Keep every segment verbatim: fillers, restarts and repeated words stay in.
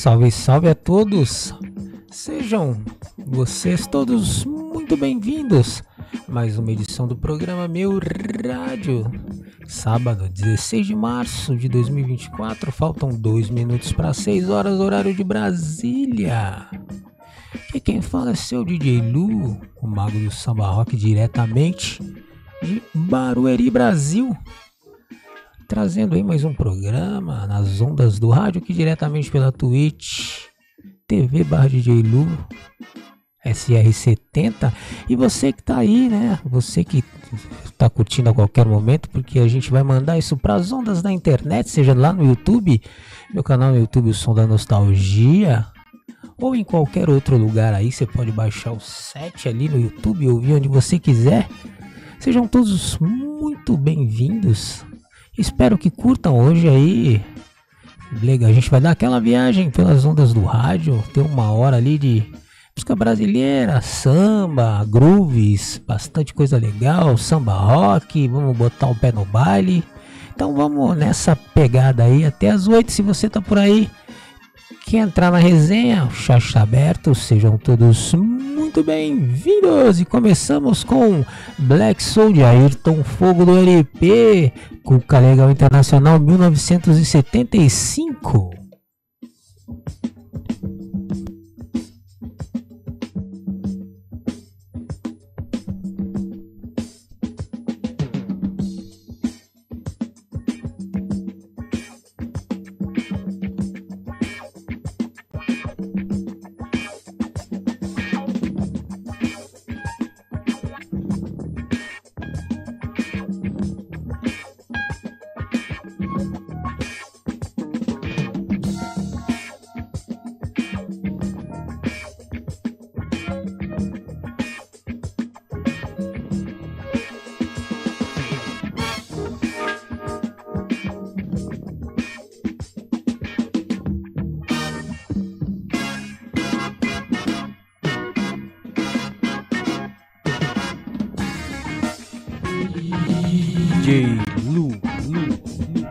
Salve, salve a todos! Sejam vocês todos muito bem-vindos a mais uma edição do programa Meu Rádio. Sábado, dezesseis de março de dois mil e vinte e quatro, faltam dois minutos para seis horas, horário de Brasília. E quem fala é seu D J Lu, o mago do samba rock, diretamente de Barueri, Brasil. Trazendo aí mais um programa nas ondas do rádio, aqui diretamente pela Twitch, T V barra D J Lu, S R setenta. E você que tá aí, né? Você que tá curtindo a qualquer momento, porque a gente vai mandar isso pras ondas da internet, seja lá no YouTube, meu canal no YouTube, o Som da Nostalgia, ou em qualquer outro lugar aí. Você pode baixar o set ali no YouTube e ouvir onde você quiser. Sejam todos muito bem-vindos. Espero que curtam hoje aí. Legal, a gente vai dar aquela viagem pelas ondas do rádio. Tem uma hora ali de música brasileira, samba, grooves, bastante coisa legal, samba rock. Vamos botar o pé no baile. Então vamos nessa pegada aí até as oito. Se você tá por aí, quer entrar na resenha, o chat está aberto. Sejam todos muito bem-vindos. E começamos com Black Soul de Ayrton Fogo do L P Cuca Legal Internacional mil novecentos e setenta e cinco. D J Lu, Lu, Lu.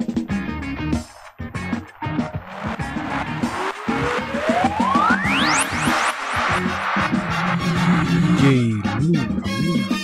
D J Lu, Lu.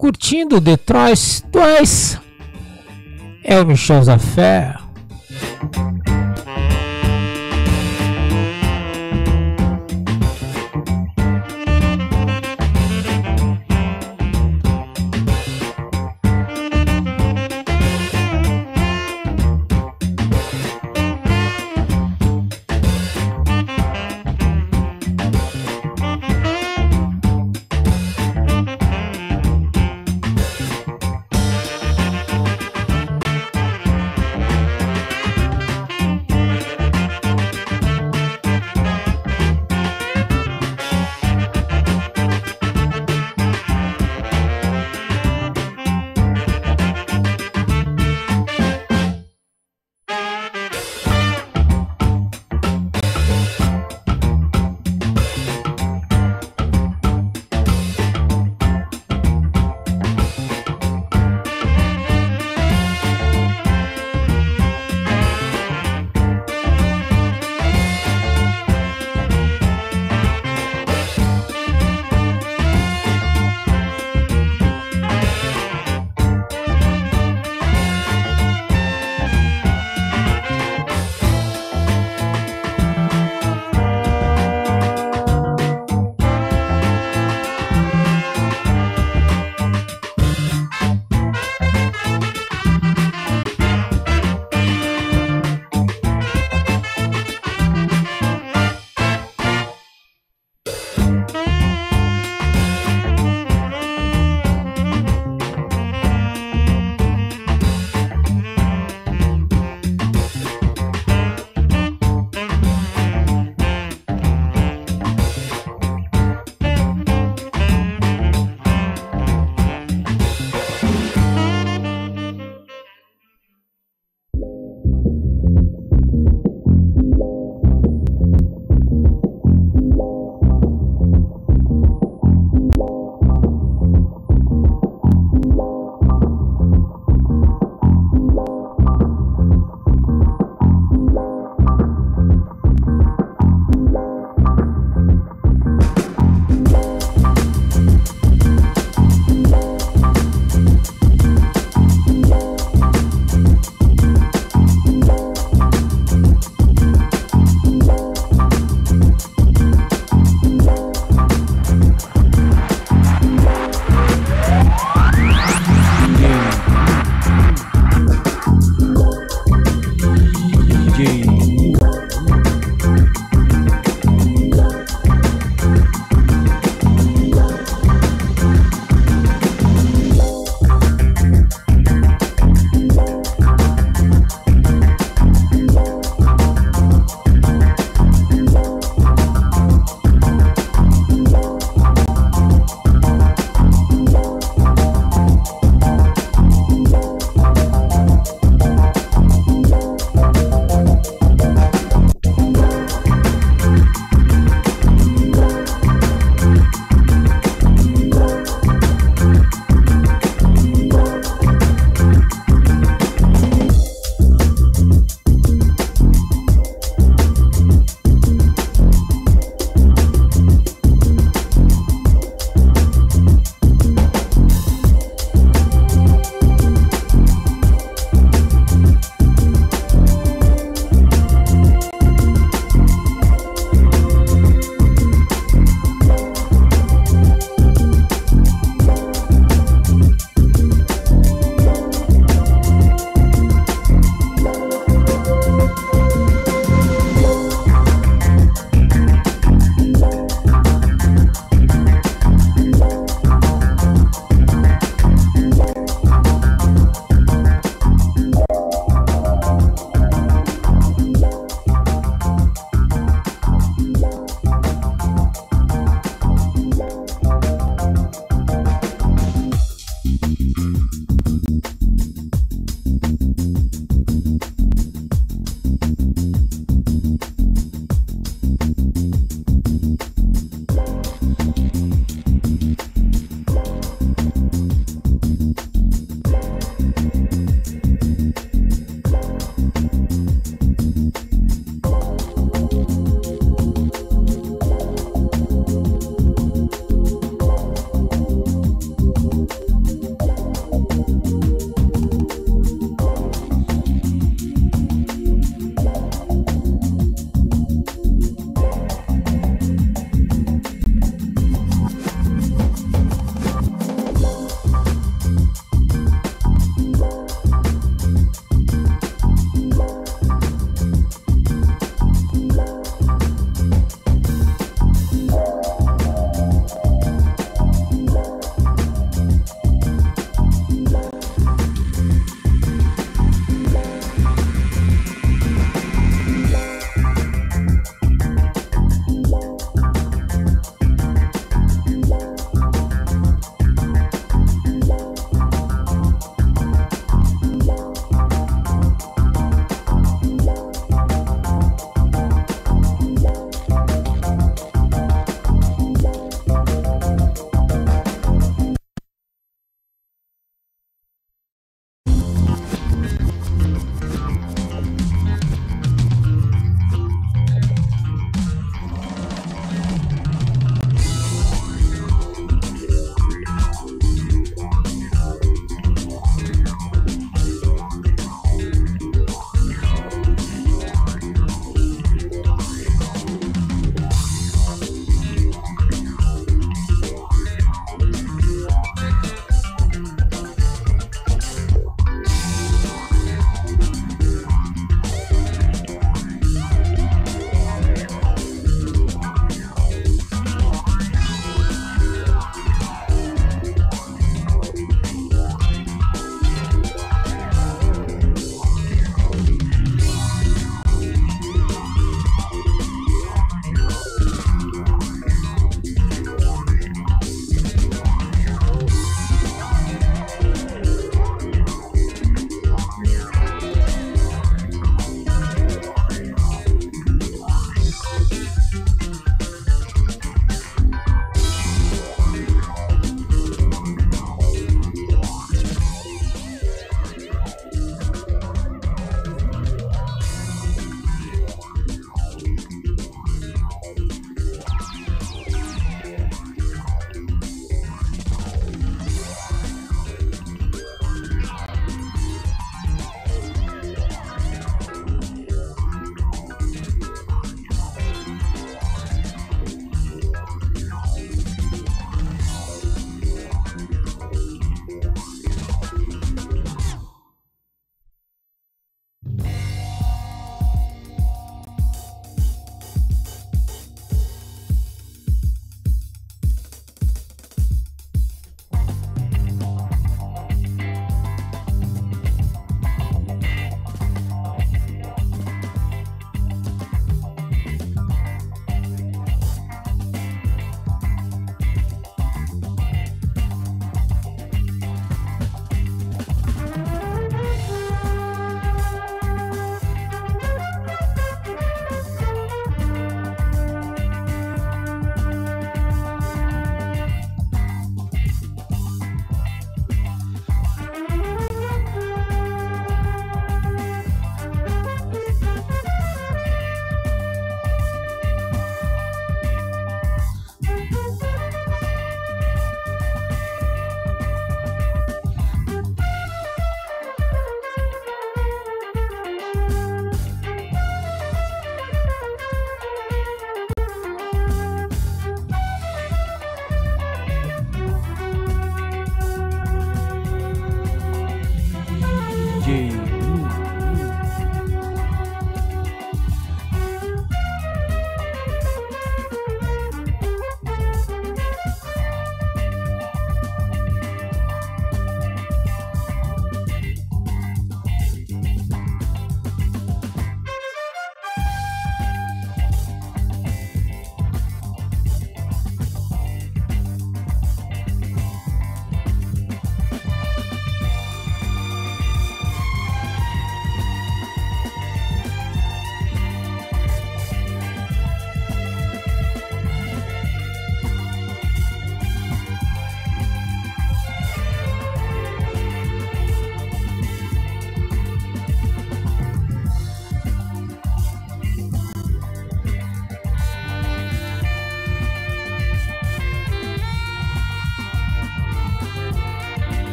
curtindo Detroit Twice. É o Michel Zafé.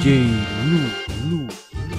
J Lu, Lu.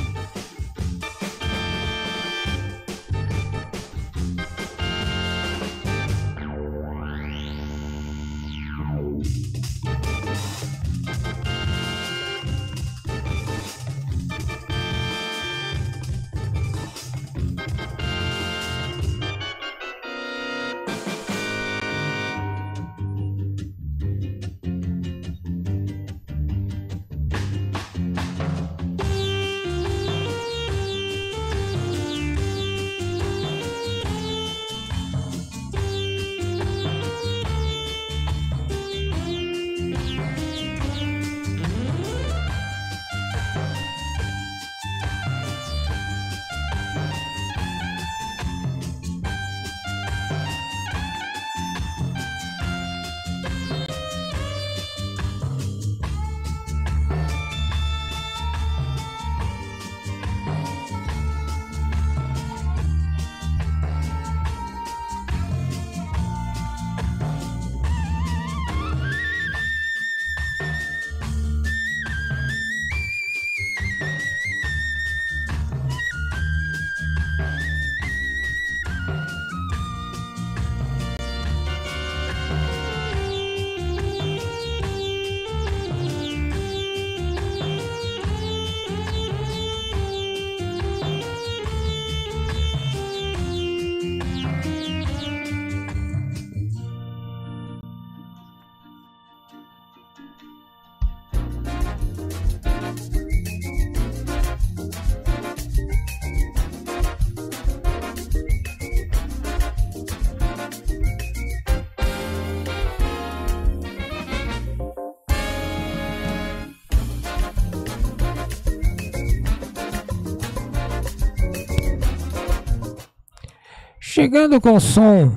Chegando com o som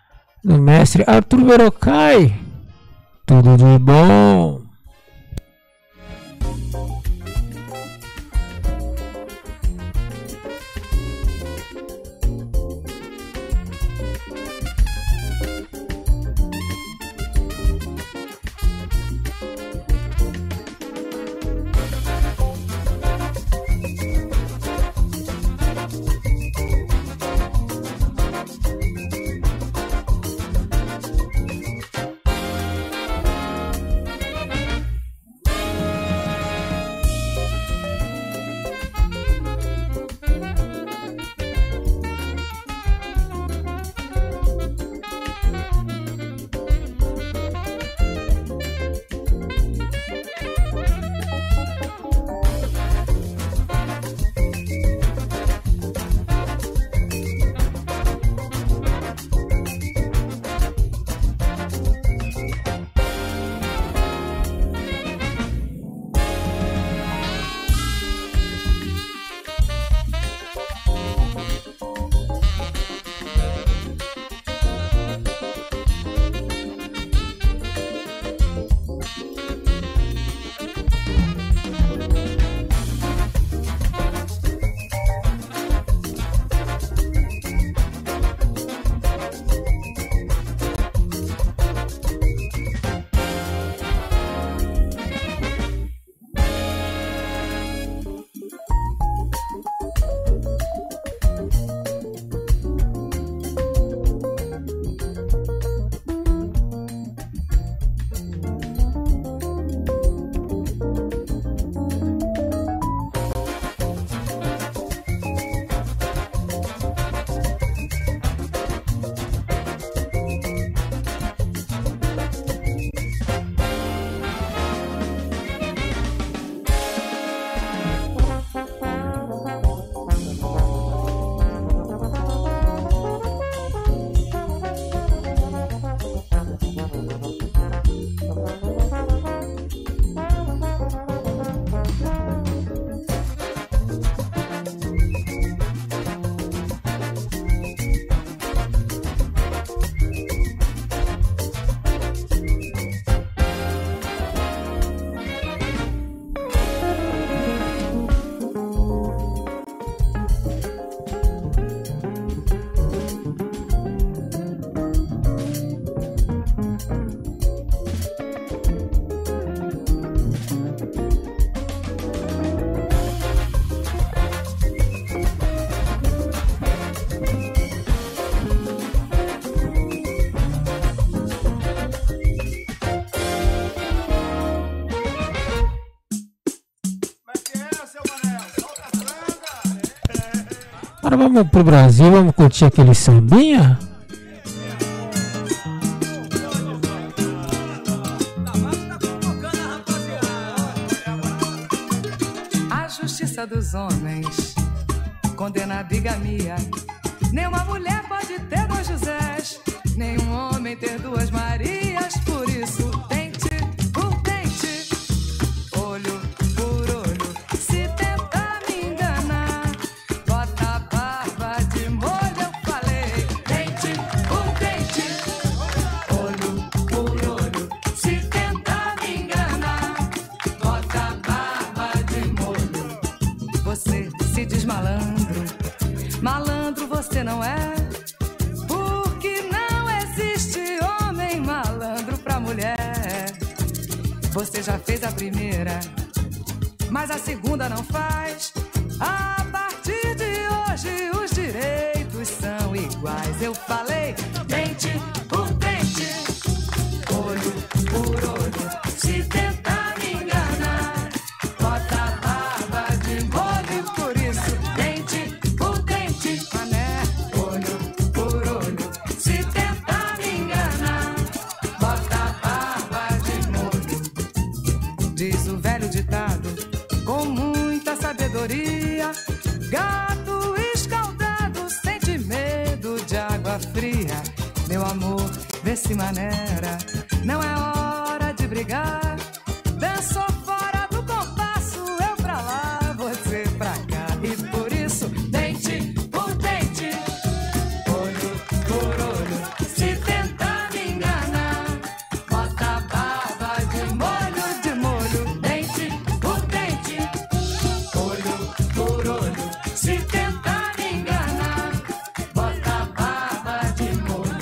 do mestre Arthur Verocai. Tudo de bom. Agora vamos pro Brasil, vamos curtir aquele sambinha? A justiça dos homens condena a bigamia. Nenhuma mulher pode ter dois Josés, nenhum homem ter duas Marias. Por isso, dente por dente, olho por olho. Se tentar me enganar, bota a barba de molho. Eu falei, dente por dente, olho por olho. Se tentar me enganar, bota a barba de molho. Você se diz malandro, malandro você não é, porque não existe homem malandro pra mulher. Você já fez a primeira, mas a segunda não faz. A partir de hoje os direitos são iguais. Eu falei, dente por dente, olho por olho. Se tentar me enganar, bota a barba de molho. Por isso, dente por dente, mané, olho por olho. Se tentar me enganar, bota a barba de molho. Diz o velho ditado, com muita sabedoria: gato escaldado sente medo de água fria. Meu amor, vê se maneira, não é hora de brigar. Dançou fora do compasso, eu pra lá, você pra cá. E por isso, dente por dente, olho por olho. Se tentar me enganar, bota a barba de molho, de molho. Dente por dente, olho por olho. Se tentar me enganar, bota a barba de molho.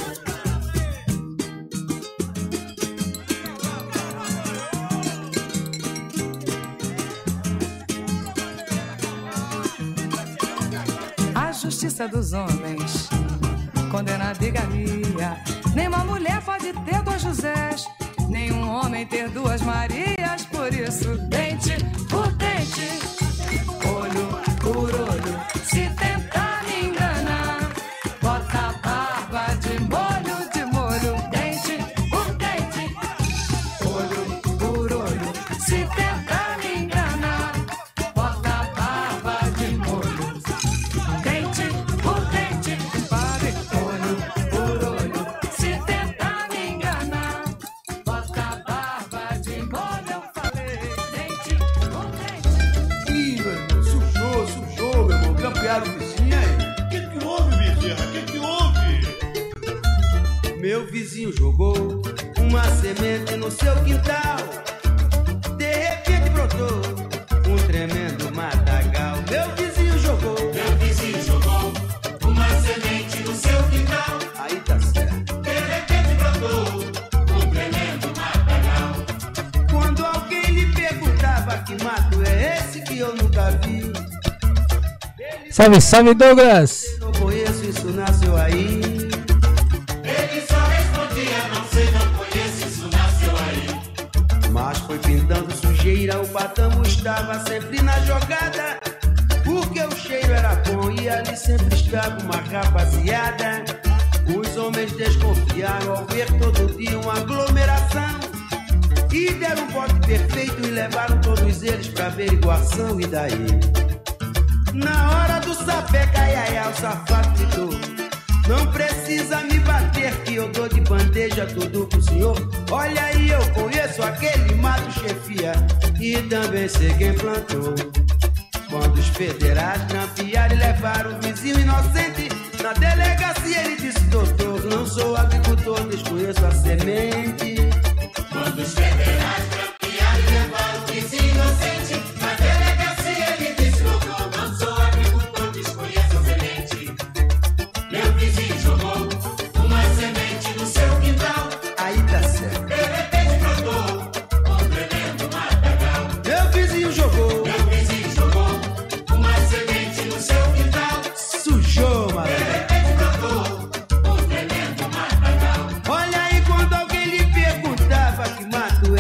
A justiça dos homens condena a bigamia. Nenhuma mulher pode ter dois Josés, nenhum homem ter duas Marias. Por isso, dente por dente, olho por olho. Se tentar me enganar, bota a barba de molho, de molho. Dente por dente, olho por olho. Se tentar me enganar, bota a barba de molho. Dente por dente, compadre, olho por olho. Se tentar me enganar, bota a barba de molho. Eu falei, dente por dente. Ih, meu irmão, sujou, sujou, meu irmão. Campearam o vizinho aí. O que que houve, Bezerra? O que que houve? Meu vizinho jogou uma semente no seu quintal. De repente brotou um tremendo matagal. Meu vizinho jogou. Meu vizinho jogou uma semente no seu quintal. Aí tá certo. De repente brotou um tremendo matagal. Quando alguém lhe perguntava que mato é esse que eu nunca vi, Salve, salve, Douglas! não conheço, isso nasceu aí. Ele só respondia, não sei, não conheço, isso nasceu aí. Mas foi pintando sujeira, o patamo estava sempre na jogada. Porque o cheiro era bom e ali sempre estava uma rapaziada. Os homens desconfiaram ao ver todo dia uma aglomeração e deram um bote perfeito e levaram todos eles pra averiguação. E daí? Na hora do sapeca, ai ai ai, o safado gritou: não precisa me bater que eu dou de bandeja tudo pro senhor. Olha aí, eu conheço aquele mato chefia e também sei quem plantou. Quando os federais grampearam e levaram o vizinho inocente na delegacia, ele disse: doutor, não sou agricultor, desconheço a semente. Quando os federais grampearam e levaram o vizinho inocente na delegacia, ele disse: doutor, não sou agricultor, desconheço a semente. Meu vizinho jogou uma semente no seu quintal. Aí tá certo. De repente brotou um tremendo matagal. Meu vizinho jogou, Meu vizinho jogou uma semente no seu quintal. sujou, De malandro. repente brotou um tremendo matagal. Olha aí, quando alguém lhe perguntava que mato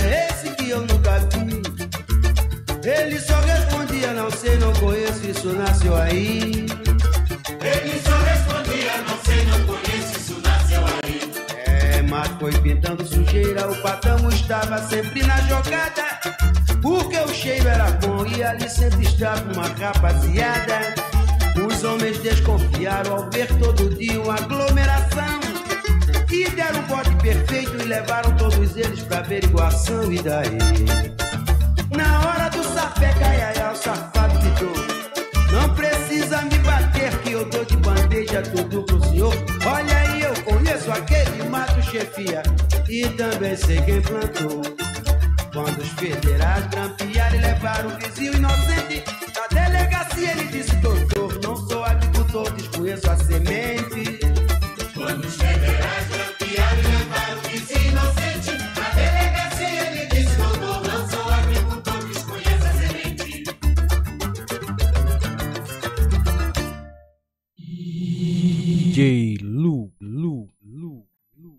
foi pintando sujeira, o patrão estava sempre na jogada, porque o cheiro era bom e ali sempre estava uma rapaziada. Os homens desconfiaram ao ver todo dia uma aglomeração e deram um bote perfeito e levaram todos eles pra averiguação. E daí? Na hora do sapeca, ai, ai, ai, o safado gritou: não precisa me bater que eu dou de bandeja tudo pro senhor. Olha aí, eu conheço aquele mato chefia e também sei quem plantou. Quando os federais grampearam e levaram o vizinho inocente da delegacia, ele disse: doutor, não sou agricultor, desconheço a semente. Quando os federais grampearam e levaram o vizinho inocente da delegacia, ele disse: doutor, não sou agricultor, desconheço a semente. D J Lu, Lu, Lu, Lu.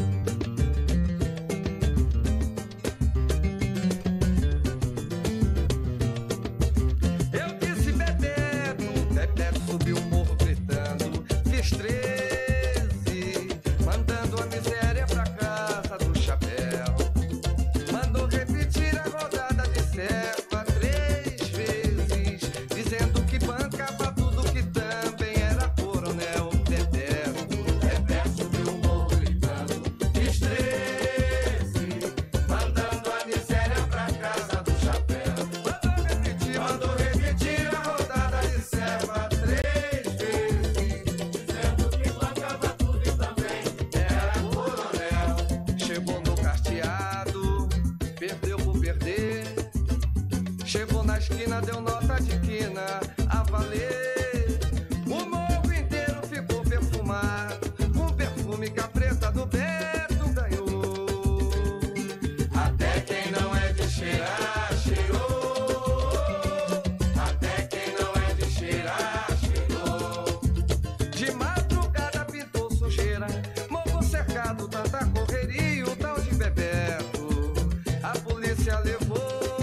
Eu disse Bebeto, Bebeto subiu o morro gritando, fiz treze, mandando a miséria pra casa do chapéu. Mandou repetir a rodada de serva três vezes, dizendo que bancava tudo que também era coronel. Bebeto, Bebeto subiu o morro gritando, fiz treze, mandando a miséria pra casa do chapéu. Mandou repetir, mandou repetir a rodada de serva três vezes, dizendo que bancava tudo e também era coronel. Chegou no carteado, perdeu por perder. Chegou na esquina, deu nota de quina a valer. O morro inteiro ficou perfumado, com perfume que a preta do Beto ganhou. Até quem não é de cheirar, cheirou. Até quem não é de cheirar, cheirou. De madrugada pintou sujeira, morro cercado, tanta correria e o tal de Bebeto a polícia levou.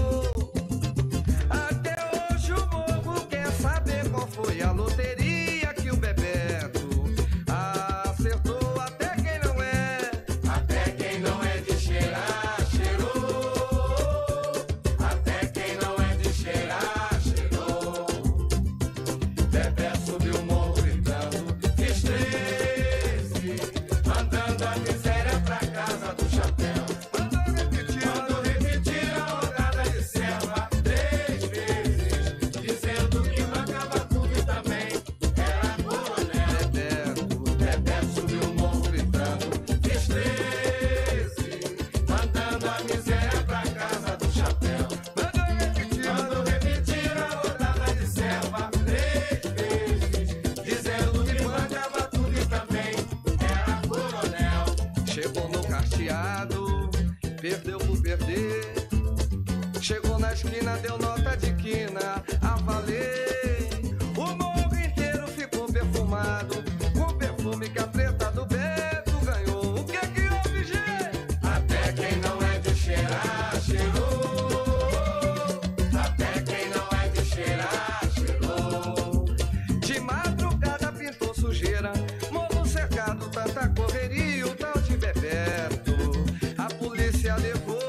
Até hoje o morro quer saber qual foi a loteria que o Bebeto acertou. Até quem não é, até quem não é de cheirar, cheirou. Até quem não é de cheirar, cheirou. Bebeto subiu o morro gritando, fiz treze, mandando a miséria pra casa do chapéu. Mandou repetir, mandou repetir a rodada de serva três vezes, dizendo que bancava tudo e também era coronel. Bebeto, Bebeto subiu o morro gritando, fiz treze, mandando a miséria pra casa do chapéu. Mandou repetir, mandou repetir a rodada de serva três vezes, dizendo que bancava tudo e também era coronel. Chegou no carteado, perdeu por perder. Chegou na esquina, deu nota de quina a valer. O morro inteiro ficou perfumado, com perfume que a preta do Beto ganhou. O que que houve, gente? Até quem não é de cheirar, cheirou. Até quem não é de cheirar, cheirou. De madrugada pintou sujeira, morro cercado, tanta correria e o tal de Bebeto a polícia levou.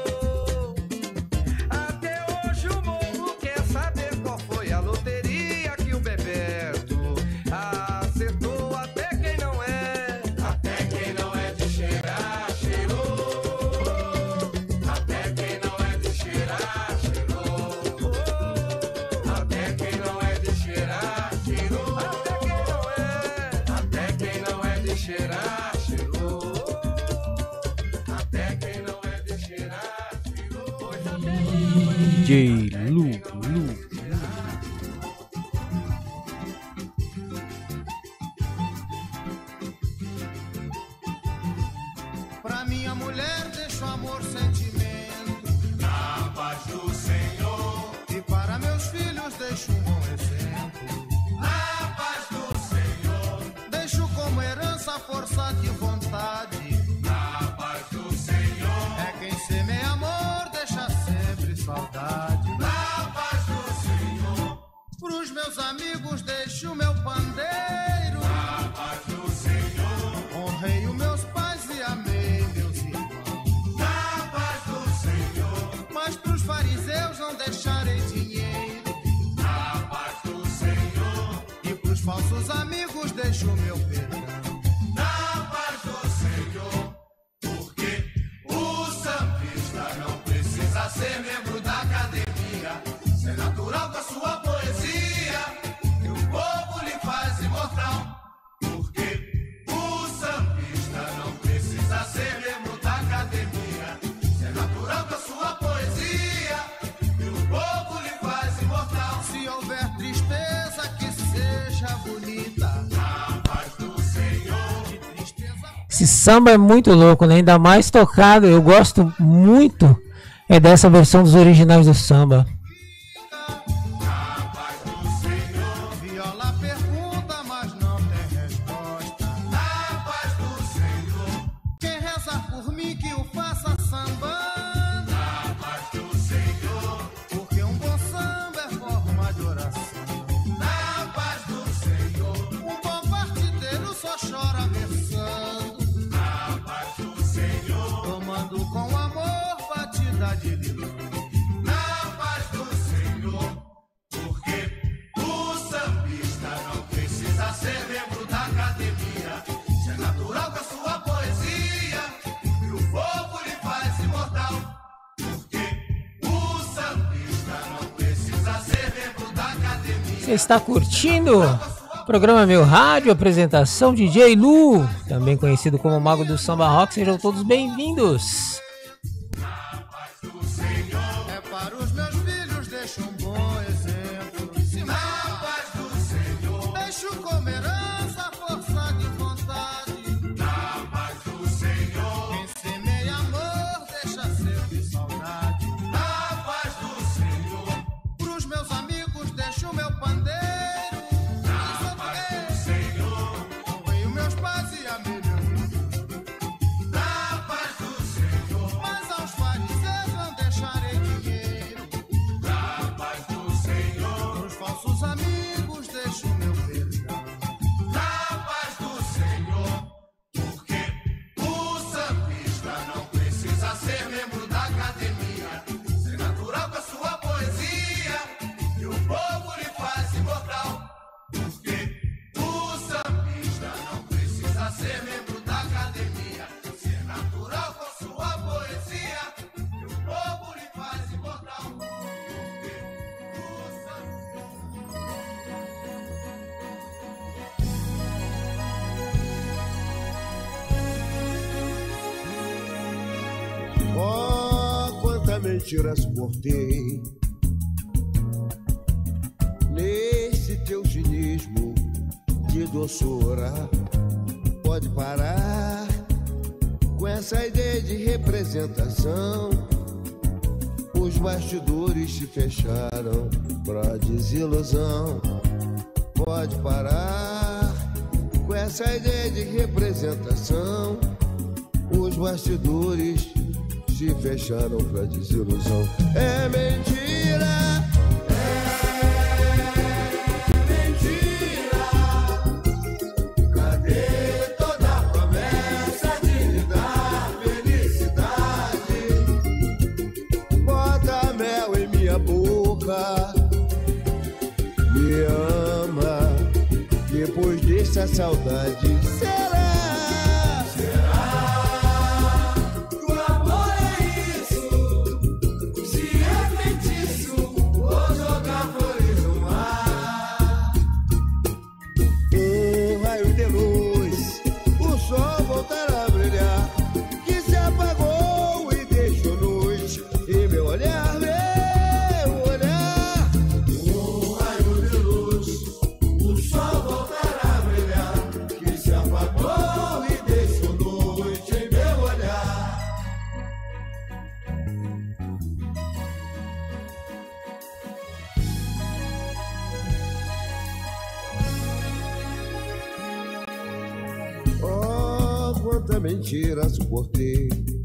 Até hoje o morro quer saber qual foi a loteria que o Bebeto acertou. Até quem não é, até quem não é de cheirar, cheirou. Até quem não é de cheirar, cheirou. Até quem não é de cheirar, cheirou. Até quem não é, até quem não é de cheirar, cheirou. Até quem não é de cheirar, cheirou. Pois até quem não é. D J Lu, Lu, Lu. Pra minha mulher deixo amor, sentimento, Na paz do Senhor, e para meus filhos deixo um bom exemplo. na paz do Senhor, Deixo como herança a força de vontade. na paz do Senhor, É quem semeia amor, deixa sempre saudade. na paz do Senhor, Pros meus amigos deixo meu pandeiro. na paz do Senhor, Honrei os meus pais e amei meus Esse samba é muito louco, né? Ainda mais tocado. Eu gosto muito é dessa versão dos originais do samba. Viola pergunta, mas não tem resposta. Na paz do Senhor. Quem reza por mim que o faça samba. Na paz do Senhor. Porque um bom samba é forma de oração. Na paz do Senhor. Um bom partideiro só chora versando. Na paz do Senhor. Tomando com amor batida de limão. Na paz do Senhor. Porque o sambista não precisa ser membro da academia. Se é natural com a sua poesia e o povo lhe faz imortal. Porque o sambista não precisa ser membro da academia. Você está curtindo o programa Meu Rádio, apresentação D J Lu, também conhecido como Mago do Samba Rock. Sejam todos bem-vindos. É para os meus filhos, deixo um bom exemplo. Se na paz do Senhor, deixo como herança a força de vontade. Na paz do Senhor, quem semeia amor, deixa sempre saudade. Na paz do Senhor, pros meus amigos, deixo meu pandeiro. Na paz do Senhor, honrei os meus pais e a minha mãe. Na paz do Senhor, mas aos fariseus não deixarei dinheiro. Na paz do Senhor, pros falsos amigos deixo meu perdão. Na paz do Senhor, porque o sambista não precisa ser membro da academia. Ser natural com a sua poesia e o povo lhe faz imortal. Porque o sambista não precisa ser membro da academia. Ser natural com sua poesia e o povo lhe faz imortal. Porque o sambista... Oh, quanta mentira suportei nesse teu cinismo de doçura. Pode parar com essa ideia de representação. Os bastidores se fecharam pra desilusão. Pode parar com essa ideia de representação. Os bastidores se fecharam pra desilusão. É mentira, é mentira. Cadê toda a promessa de lhe dar felicidade? Bota mel em minha boca, me ama, depois dessa saudade. Será? Mentira suportei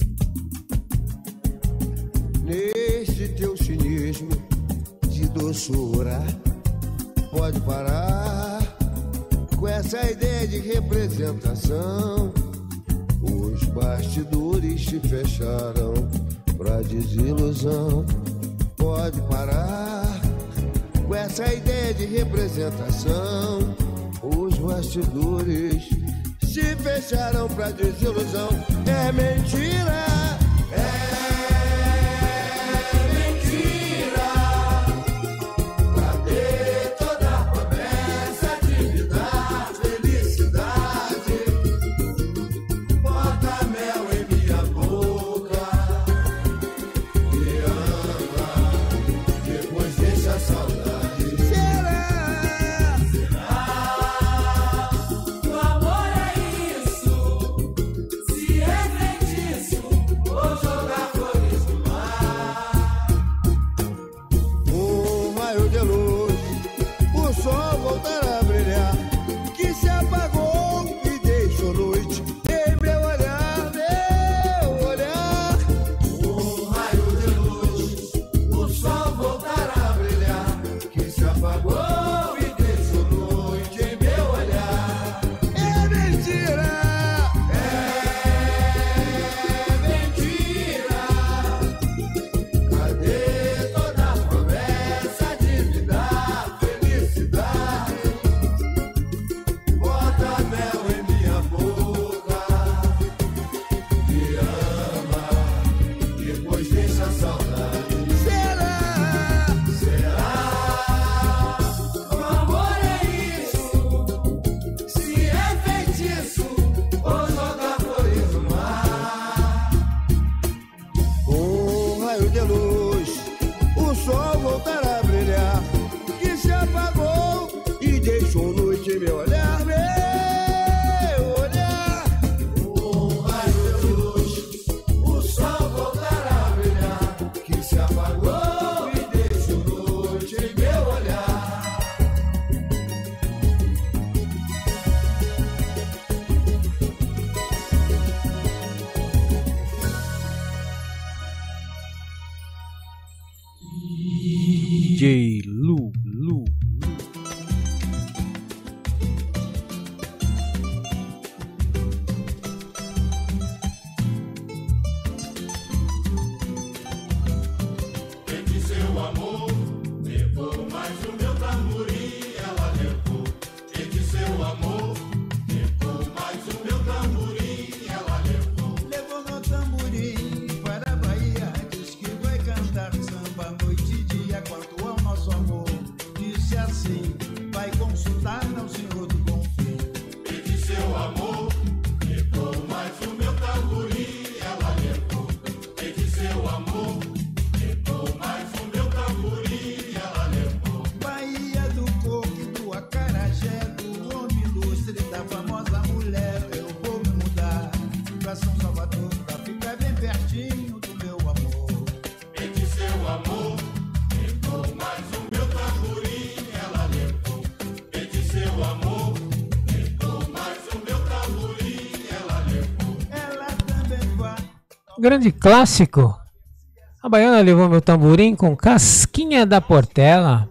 neste teu cinismo de doçura. Pode parar com essa ideia de representação. Os bastidores se fecharam pra desilusão. Pode parar com essa ideia de representação. Os bastidores se fecharam pra desilusão. É mentira, é mentira. Cadê toda a promessa de lhe dar felicidade? Bota mel em minha boca, me ama, depois deixa a saudade. Será? Será? O amor é isso. D J Lu, Lu, Lu. Entre seu amor, levou mais o meu tamborim, ela levou. Entre seu amor, levou mais o meu tamborim, ela levou. Levou meu tamborim para a Bahia, diz que vai cantar samba noite e dia quanto ao nosso amor. Disse assim, vai consultar ao senhor do Bonfim. Entre seu amor, levou mais o meu tamborim, ela levou. Entre seu amor, levou mais o meu tamborim, ela levou. Bahia do coco e do acarajé, do homem ilustre da famosa mulher. Eu vou me mudar pra São Salvador pra ficar bem pertinho do meu amor. Entre seu amor, levou mais o meu tamborim, ela levou. Entre seu amor, levou mais o meu tamborim, ela levou. Ela também vai. Grande clássico. A baiana levou meu tamborim com Casquinha da Portela.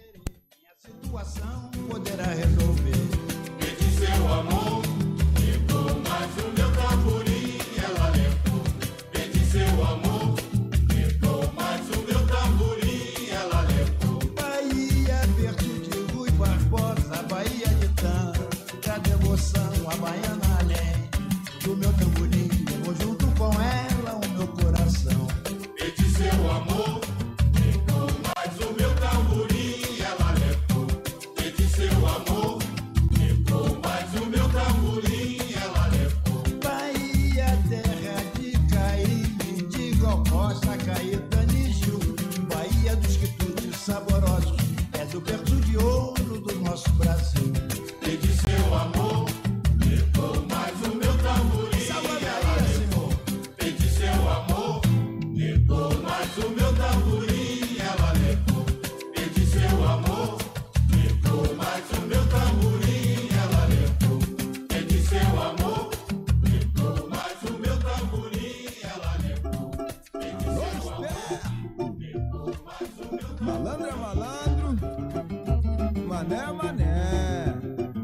Situação poderá resolver. Entre seu amor, levou mais o meu tamborim, ela levou. Entre seu amor, levou mais o meu tamborim, ela levou. Bahia, perto de Rui Barbosa, Bahia de tanta devoção, a baiana além do meu tamborim, levou junto com ela o meu coração. Entre seu amor, levou mais o meu tamborim, ela levou. Entre seu amor, levou mais o meu tamborim, ela levou. Bahia, terra de Caíme, de Gocosta, Caetano e Gil, Bahia dos quitutes saborosos, é do berço de ouro do nosso Brasil. Entre seu amor, levou mais o meu tamborim, Salve a ela Bahia, levou. Senhor. Entre seu amor, levou mais o meu tamborim, ela levou. Entre seu amor, levou mais o meu tamborim, ela levou. Entre seu amor, levou mais o meu tamborim, ela levou. Entre seu amor, levou mais o meu tamborim. Malandro é malandro, mané é mané.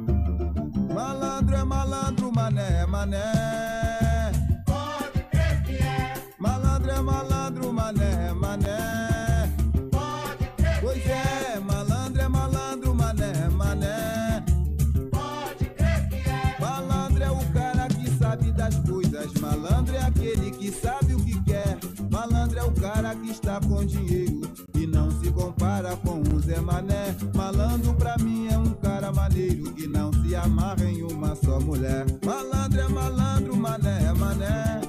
Malandro é malandro, mané é mané. Pode crer que é, Malandro é malandro, mané é mané. pode crer Pois que é, é, malandro é malandro, mané é mané. pode crer que é. Malandro é o cara que sabe das coisas. Malandro é aquele que sabe o que quer. Malandro é o cara que está com dinheiro e não se compara com o Zé Mané. Malandro pra mim é um cara maneiro que não se amarra em uma só mulher. Malandro é malandro, mané é mané.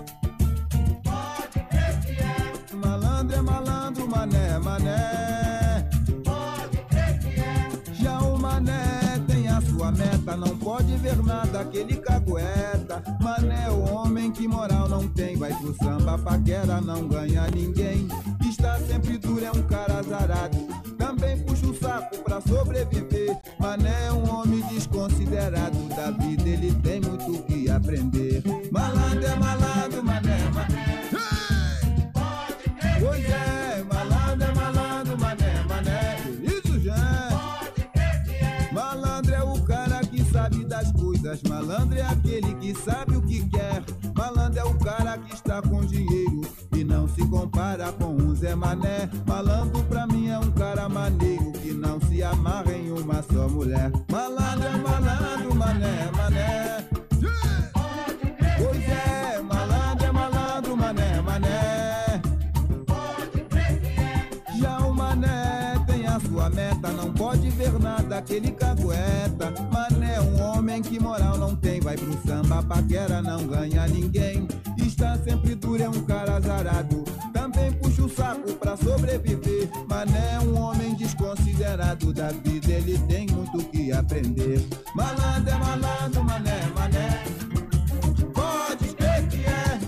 Pode crer que é, Malandro é malandro, mané é mané. pode crer que é. Já o mané tem a sua meta, não pode ver nada que ele cagueta. Mané é o homem que moral não tem, vai pro samba, paquera, não ganha ninguém. Está sempre duro, é um cara azarado, também puxa o saco pra sobreviver. Mané é um homem desconsiderado, da vida ele tem muito que aprender. Malandro é malandro, mané é mané. Pode crer Pois é, malandro é malandro, mané é mané. Que isso, gente? pode crer que é. Malandro é o cara que sabe das coisas. Malandro é aquele que sabe o que quer. Malandro é o cara que está com dinheiro e não se compara com o Zé Mané. Malandro pra mim é um cara maneiro que não se amarra em uma só mulher. Malandro é malandro, mané é mané. Pois é, malandro é malandro, mané é mané. Pode crer que é, Já o mané tem a sua meta, não pode ver nada que ele cagueta. Mané é um homem que moral não tem, vai pro samba, paquera, não ganha ninguém. Está sempre duro, é um cara azarado, também puxa o saco pra sobreviver. Mané é um homem desconsiderado, da vida ele tem muito que aprender. Malandro é malandro, mané é mané. Pode crer que é.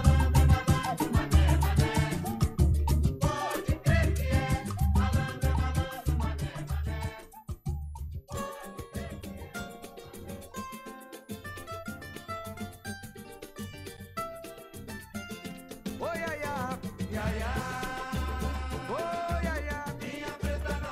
pode crer que é. Malandro é malandro, mané é mané. Oi, ai, ai, Iaiá, oi, ai, ai. minha preta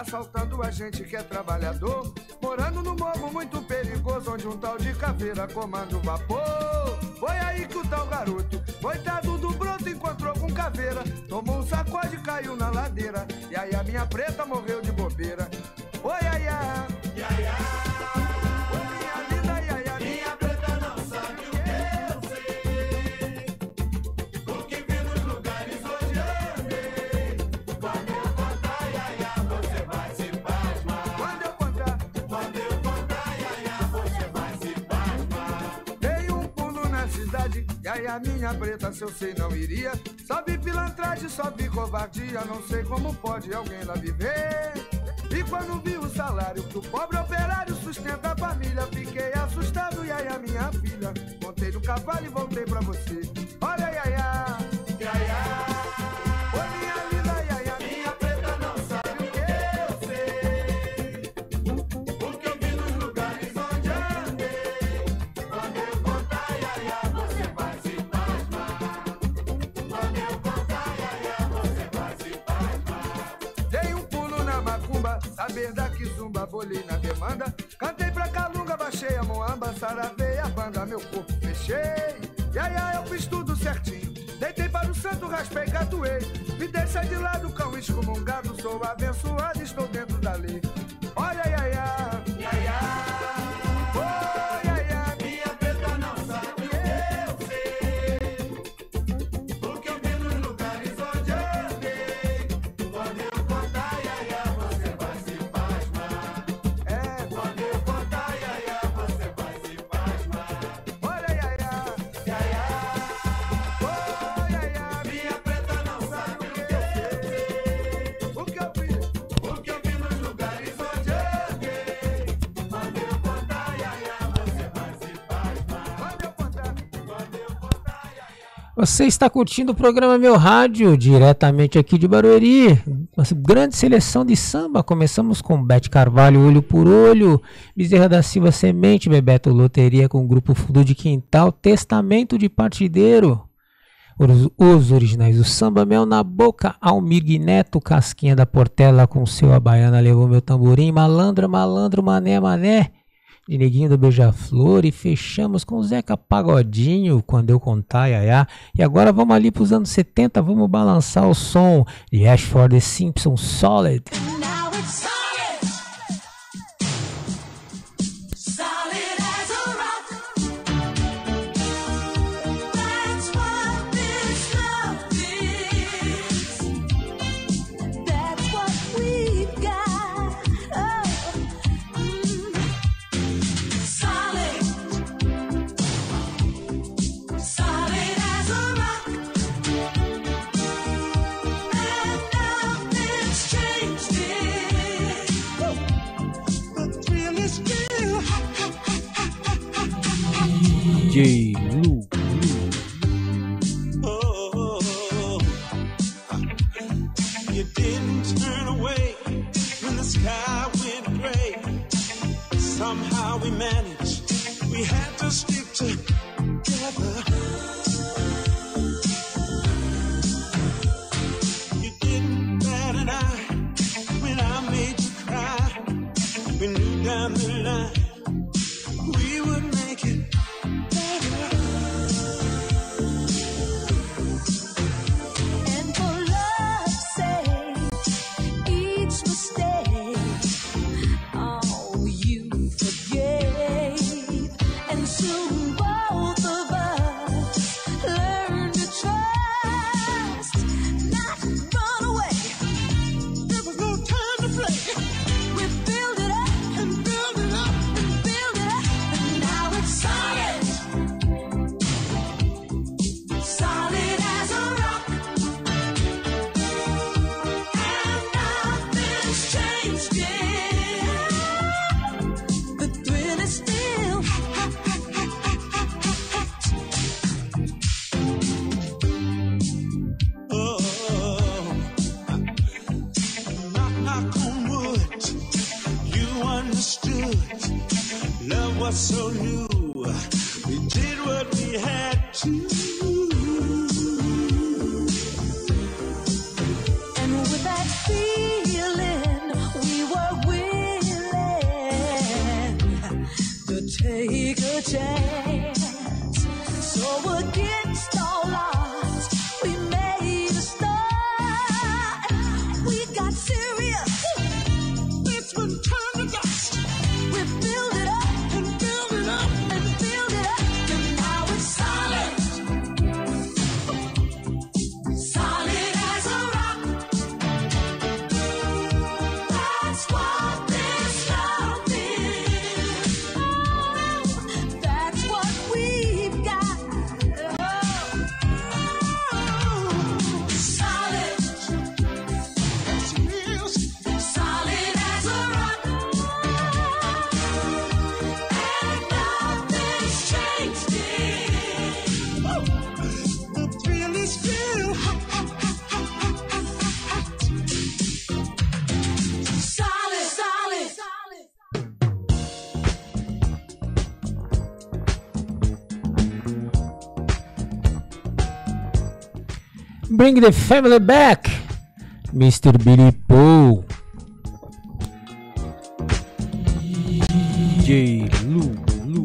assaltando a gente que é trabalhador, morando num morro muito perigoso, onde um tal de caveira comanda o vapor. Foi aí que o tal garoto, coitado do broto, encontrou com caveira, tomou um sacode e caiu na ladeira, e aí a minha preta morreu de bobeira. Oi, ai, ai, ai, ai. E aí a minha preta, se eu sei não iria, só vi pilantragem, só vi covardia, não sei como pode alguém lá viver. E quando vi o salário que o pobre operário sustenta a família, fiquei assustado, e aí a minha filha, montei no cavalo e voltei pra você. Olha, ai, ai, ai, ai, ai. Saber da Kizumba, bolei na demanda, cantei pra Calunga, baixei a moamba, saravei a banda, meu corpo fechei. E aí, ai, eu fiz tudo certinho, deitei para o santo, raspei, catuei. Me deixa de lado, cão excomungado, sou abençoado, estou dentro da lei. Olha, ai, ai, ai, ai, ai. Você está curtindo o programa Meu Rádio, diretamente aqui de Barueri. Uma grande seleção de samba. Começamos com Bete Carvalho, Olho por Olho, Bezerra da Silva, Semente, Bebeto Loteria com o Grupo Fundo de Quintal, Testamento de Partideiro. Os, os originais do Samba, Mel na Boca, Almir Neto, Casquinha da Portela com seu A Baiana Levou Meu Tamborim, Malandra, Malandro, Mané, Mané, de Neguinho do Beija-Flor, e fechamos com Zeca Pagodinho, Quando Eu Contar, Iaiá. E agora vamos ali para os anos setenta, vamos balançar o som de Ashford e Simpson, Solid. D J Lu. Oh, you didn't turn away when the sky went gray. Somehow we managed, we had to stick together. You didn't bat an eye when I made you cry. We knew down the line we would make it. So new, we did what we had to, and with that feeling we a chance. So against all odds, we made a start. We got serious. This one turned to dust. We build it up and build it up and build it up, and now it's solid. Solid as a rock. That's what this love is. That's what we've got. Oh, solid. Solid as a rock. And nothing's changed it. The thrill is still solid, solid, solid. Bring the family back, mister Billy Paul. D J Lu, Lu.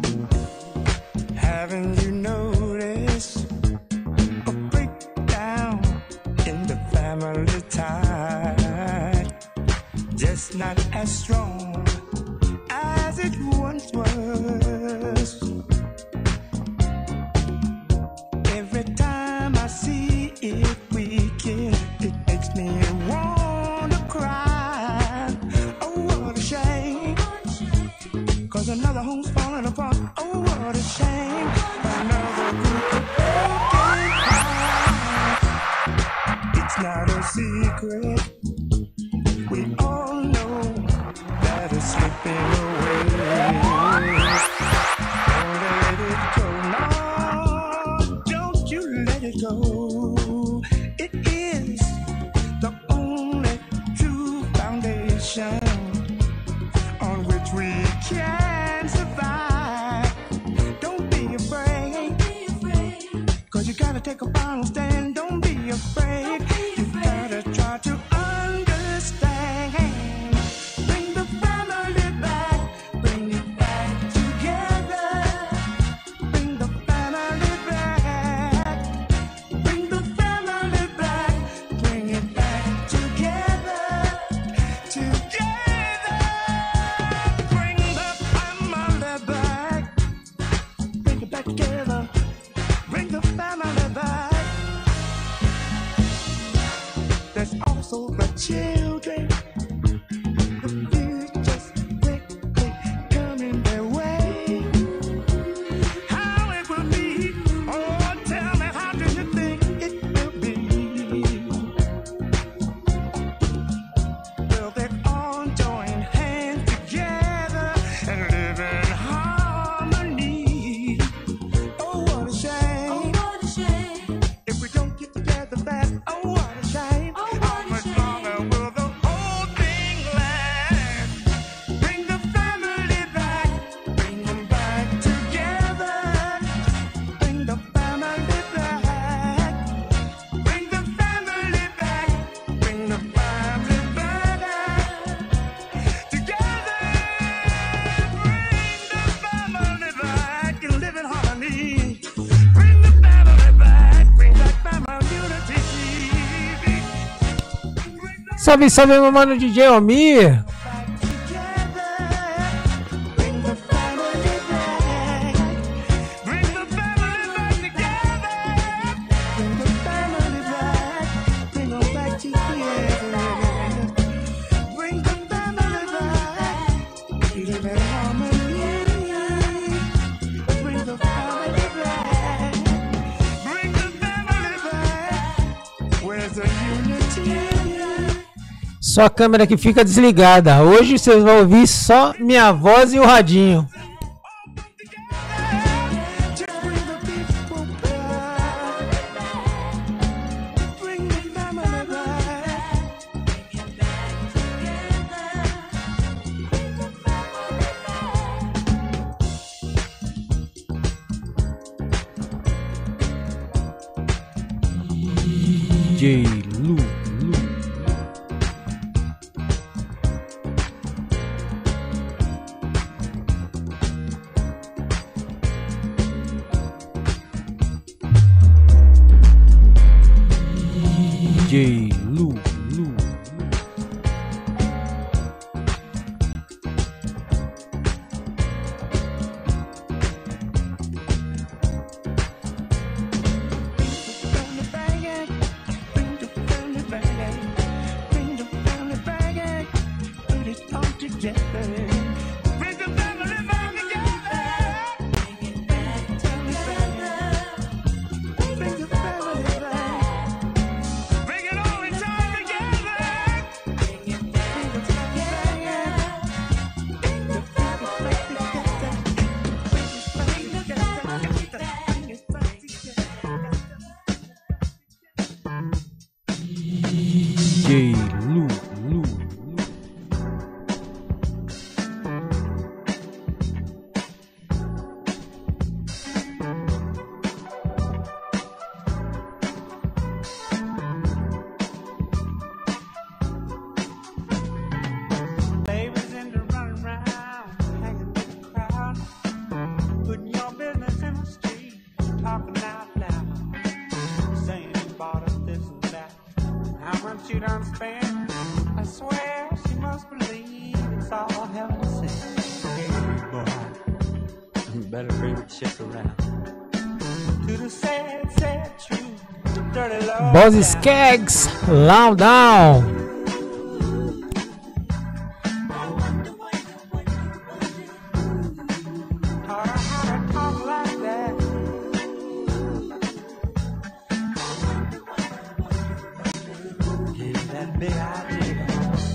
Haven't you noticed a breakdown in the family tie? Just not as strong as it once was. Every time I see it weaken, it makes me want to cry. Oh, what a shame. Cause another home's falling apart. Oh, what a shame. Another group of broken hearts. It's not a secret. We all know that it's slipping away. Don't let it go. No, don't you let it go. It is the only true foundation on which we can survive. Don't be afraid, cause you gotta take a final stand. Don't be afraid, you gotta try to understand. Bring the family back, bring it back together. Bring the family back, bring the family back, bring it back together, together. Bring the family back, bring it back together. Bring the family back. There's also the children. The future's quickly coming their way. How it will be? Oh, tell me, how do you think it will be? Will they all join hands together and live in harmony? Oh, what a shame. If we don't get together fast, oh, what a shame. How much longer will the whole thing last? Bring the family back, bring them back together. Bring the family back, bring the family back, bring the family back together. Bring the family back and live in harmony. Bring the family back, bring back family unity. Salve, salve, meu mano D J Almir. Bring the family back. Bring the family back together. Bring the family back. Bring them back together. Bring the family back. Live in harmony. Bring the family back. Bring the family back. Where's the unity? Só a câmera que fica desligada. Hoje vocês vão ouvir só minha voz e o radinho. Just bring the people back. Bring the family back. D J Lu, Lu. J Lu Lu. J Lu Lu. Babies into running around, hanging with the crowd, putting your business in the street, talking out loud, saying you bought us this and that. How much you done spent? I swear she must believe it's all heaven sent. Hey, boy, you better bring the chick around. To the sad, sad truth, the dirty love. Boss Skaggs, Loud Down. Taught her how to talk like that. Yeah, that big idea.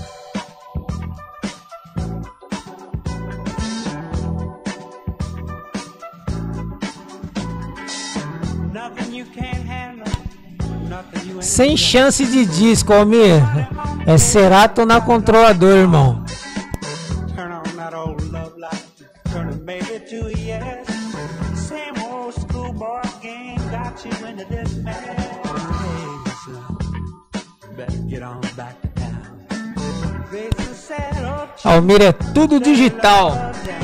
Nothing you can't handle. Nothing you ain't Sem chance de disco, Almir. É Serato na controlador, irmão. turn on that old love light. Turn a baby to a yes. Same old schoolboy game got you into this mess. Hey, son, better get on back to town. Face the sad old Almir é tudo digital.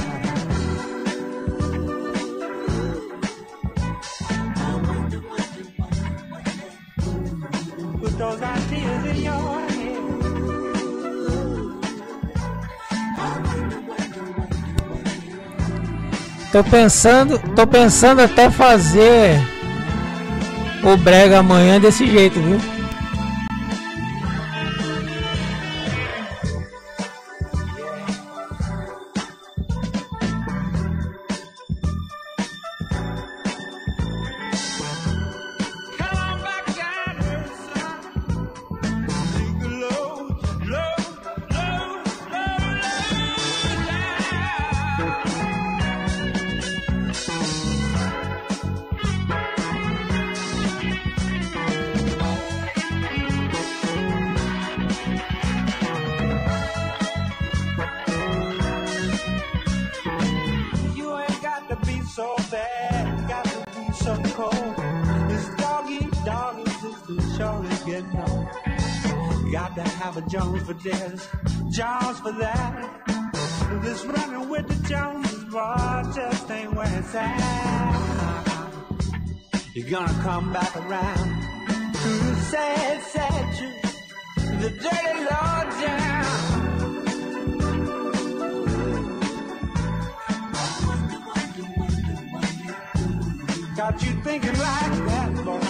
Put those ideas in your head. Tô pensando, tô pensando até fazer o brega amanhã desse jeito, viu? Come on back down here, son. Take a low, low, low, low, low down. You ain't got to be so bad, got to be so cold. This dog eat dog existence sure is getting old. Got to have a Jones for this, Jones for that. This running with the Joneses, boy, just ain't where it's at. You're gonna come back around to the sad, sad truth, the dirty law down. Got you thinking like that, boy.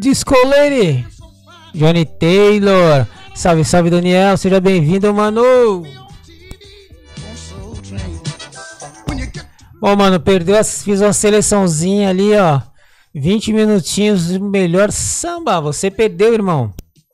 Disco Lady, Johnny Taylor. Salve, salve, Daniel, seja bem-vindo, mano. Bom, mano, perdeu, fiz uma seleçãozinha ali, ó, vinte minutinhos do melhor samba. Você perdeu, irmão.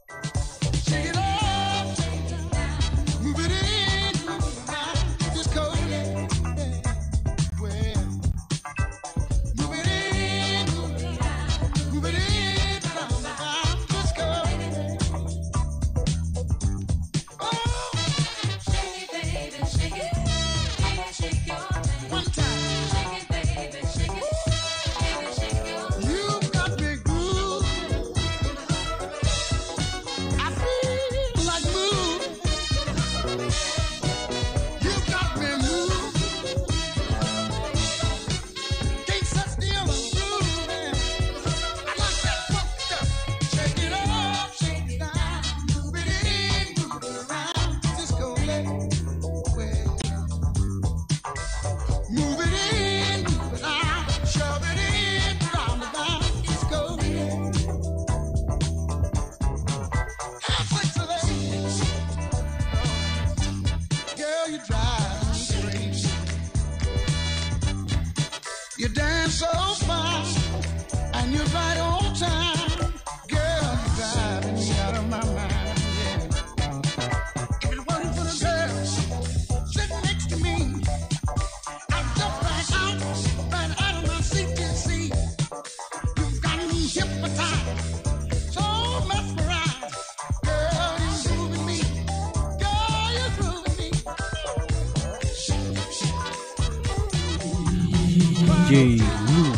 D J Lu.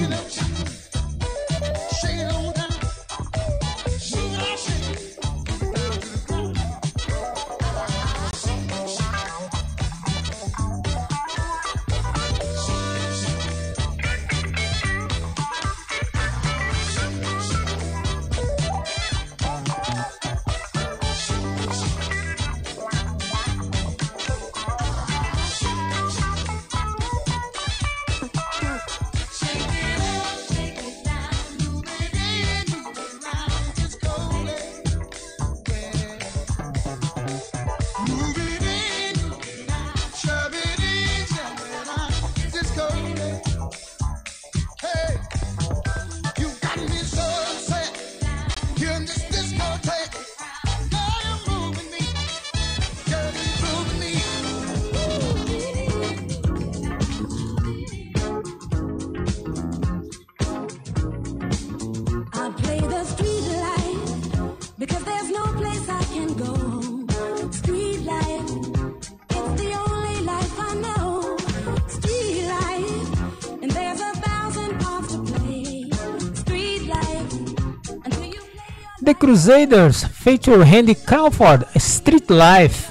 The Crusaders feature Randy Crawford, Street Life.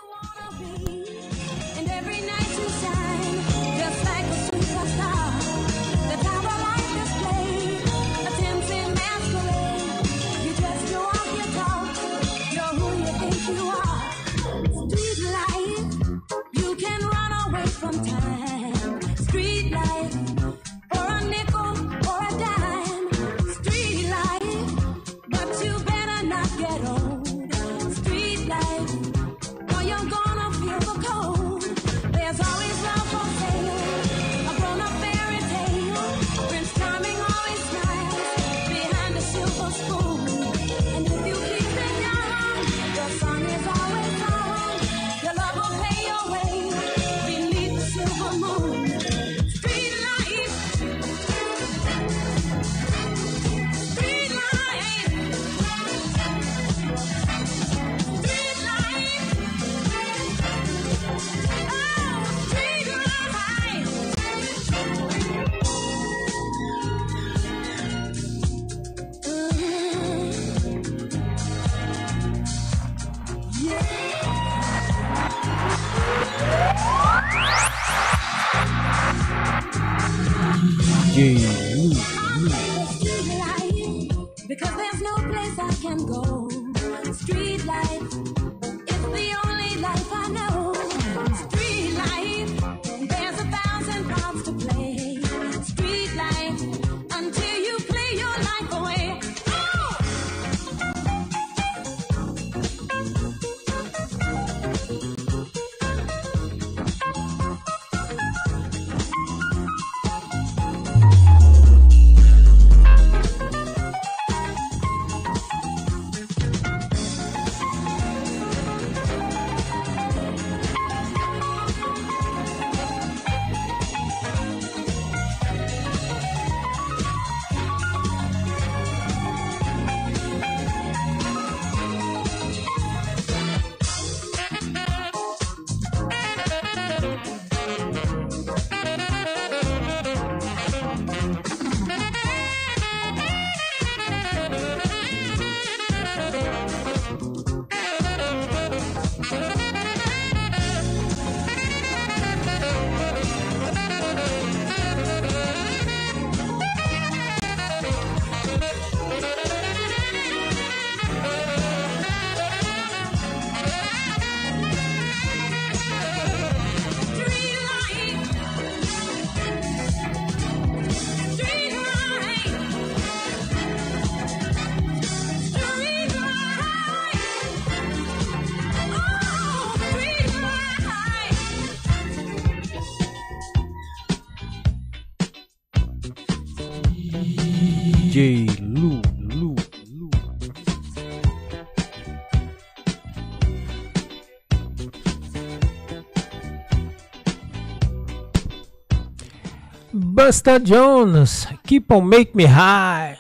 D J Lu. Because there's no place I can go. Street life is the only life I know. Street life, there's a thousand parts to play. Street life, until you play your life away. J. Lu, Lu, Lu. Busta Jones, Keep on Make Me High.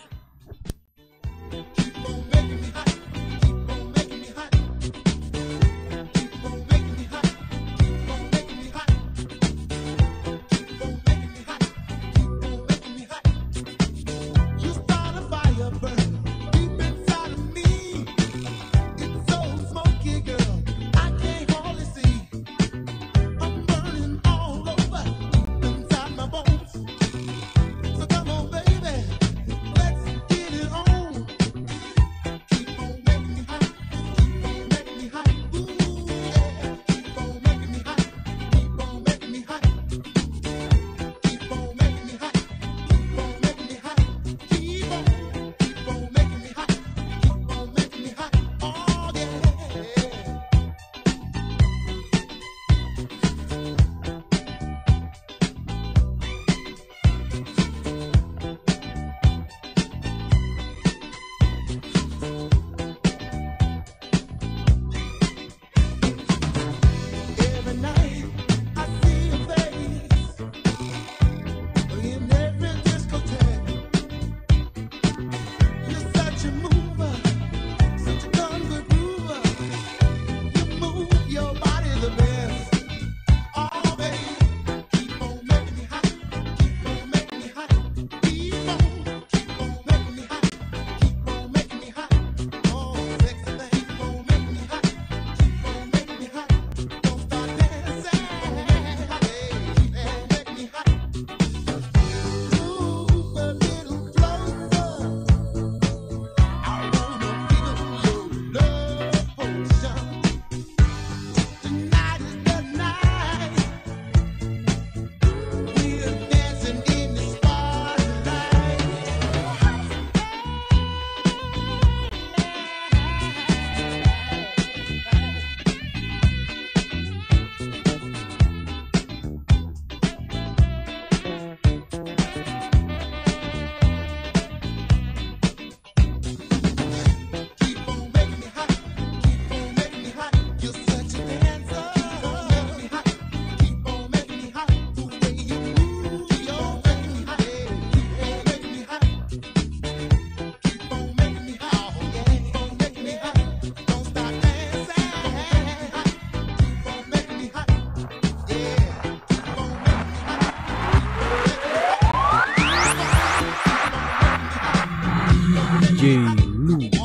J. Lu, Lu.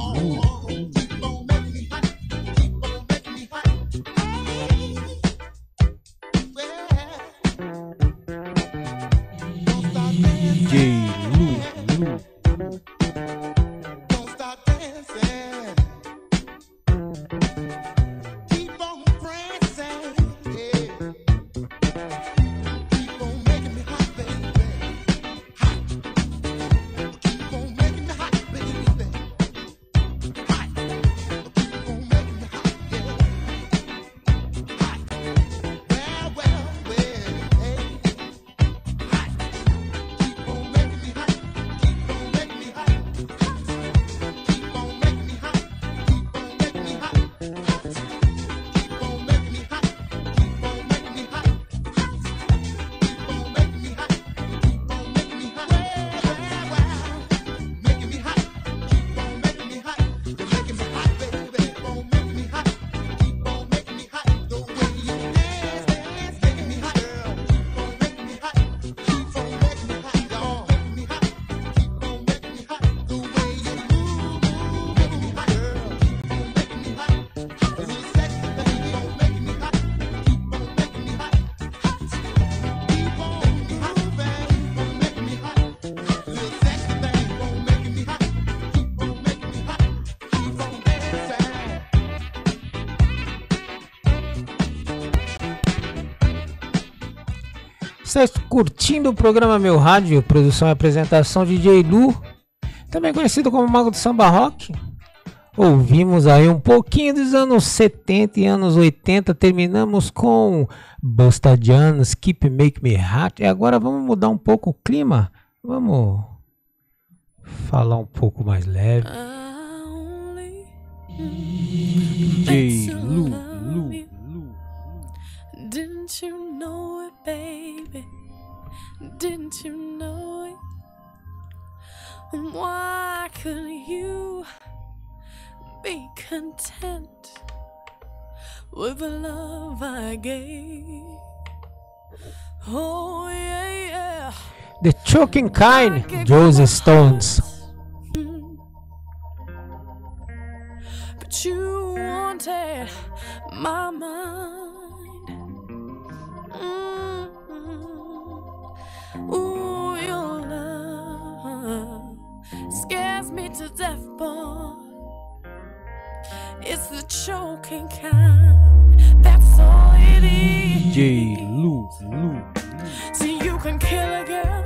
J. Lu, Lu. Você está curtindo o programa Meu Rádio, produção e apresentação de D J Lu, também conhecido como Mago do Samba Rock. Ouvimos aí um pouquinho dos anos setenta e anos oitenta, terminamos com Busta Jones, Keep Make Me Hot. E agora vamos mudar um pouco o clima, vamos falar um pouco mais leve. D J Lu, Lu, Lu. Didn't you know it, baby? Didn't you know it? Why couldn't you be content with the love I gave? Oh yeah, yeah. The Choking Kind, Josie Stones. But you wanted my mind. Mm-hmm. Ooh, your love scares me to death, boy. It's the choking kind. That's all it is. D J Lu, Lu. See, you can kill a girl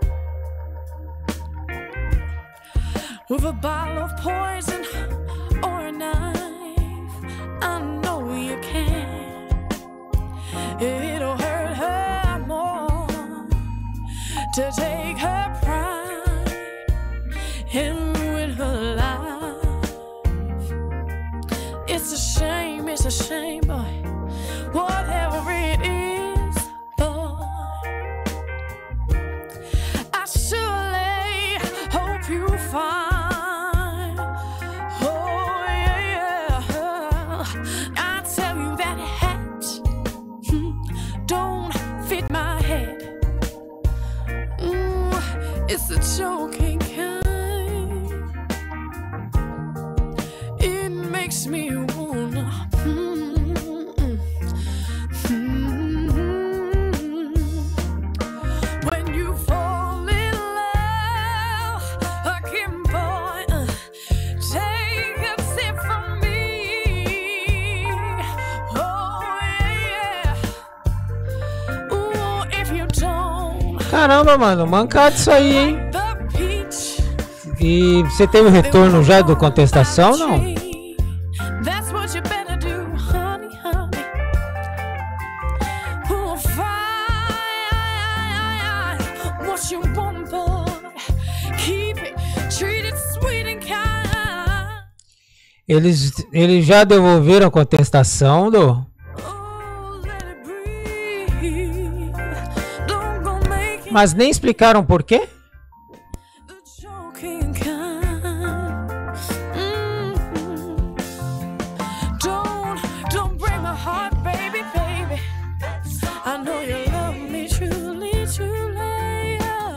with a bottle of poison or a knife. I know you can. It'll hurt her more to take her pride and ruin her life. It's a shame, it's a shame, boy. Whatever it is, boy, I surely hope you find. Oh yeah, yeah. I tell you that hat hmm, don't fit my head. Ooh, it's a choking kind. It makes me wanna. Mm, When you fall in love again, boy, uh, take a sip from me. Oh yeah. Ooh, if you don't Caramba, mano, mancado isso aí, hein? the peach, E você teve o retorno já do Contestação, não? that's what you better do, honey, honey. Ooh, fine, what you want, boy. Keep it, treat it sweet and kind. Eles, eles já devolveram a contestação do. Oh, let it breathe. Don't go make it Mas nem explicaram por quê? the choking kind. Mm. Don't, don't break my heart, baby, baby. I know you love me truly, truly. Yeah.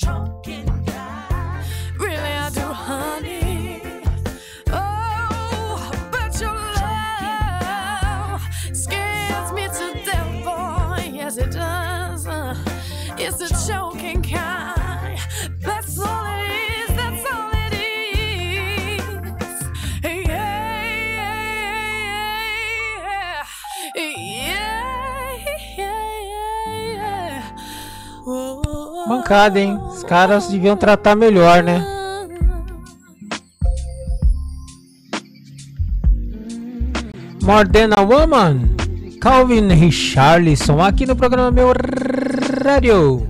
Really, I do, honey. Oh, but your love scares me to death, boy. Yes, it does. Uh, it's a choking kind. That's all it is. That's all it is. Yeah, yeah, yeah, yeah, yeah. Oh, Mancada, hein? Os caras deviam tratar melhor, né? More Than a Woman, Calvin Richarlison, aqui no programa Meu Rádio.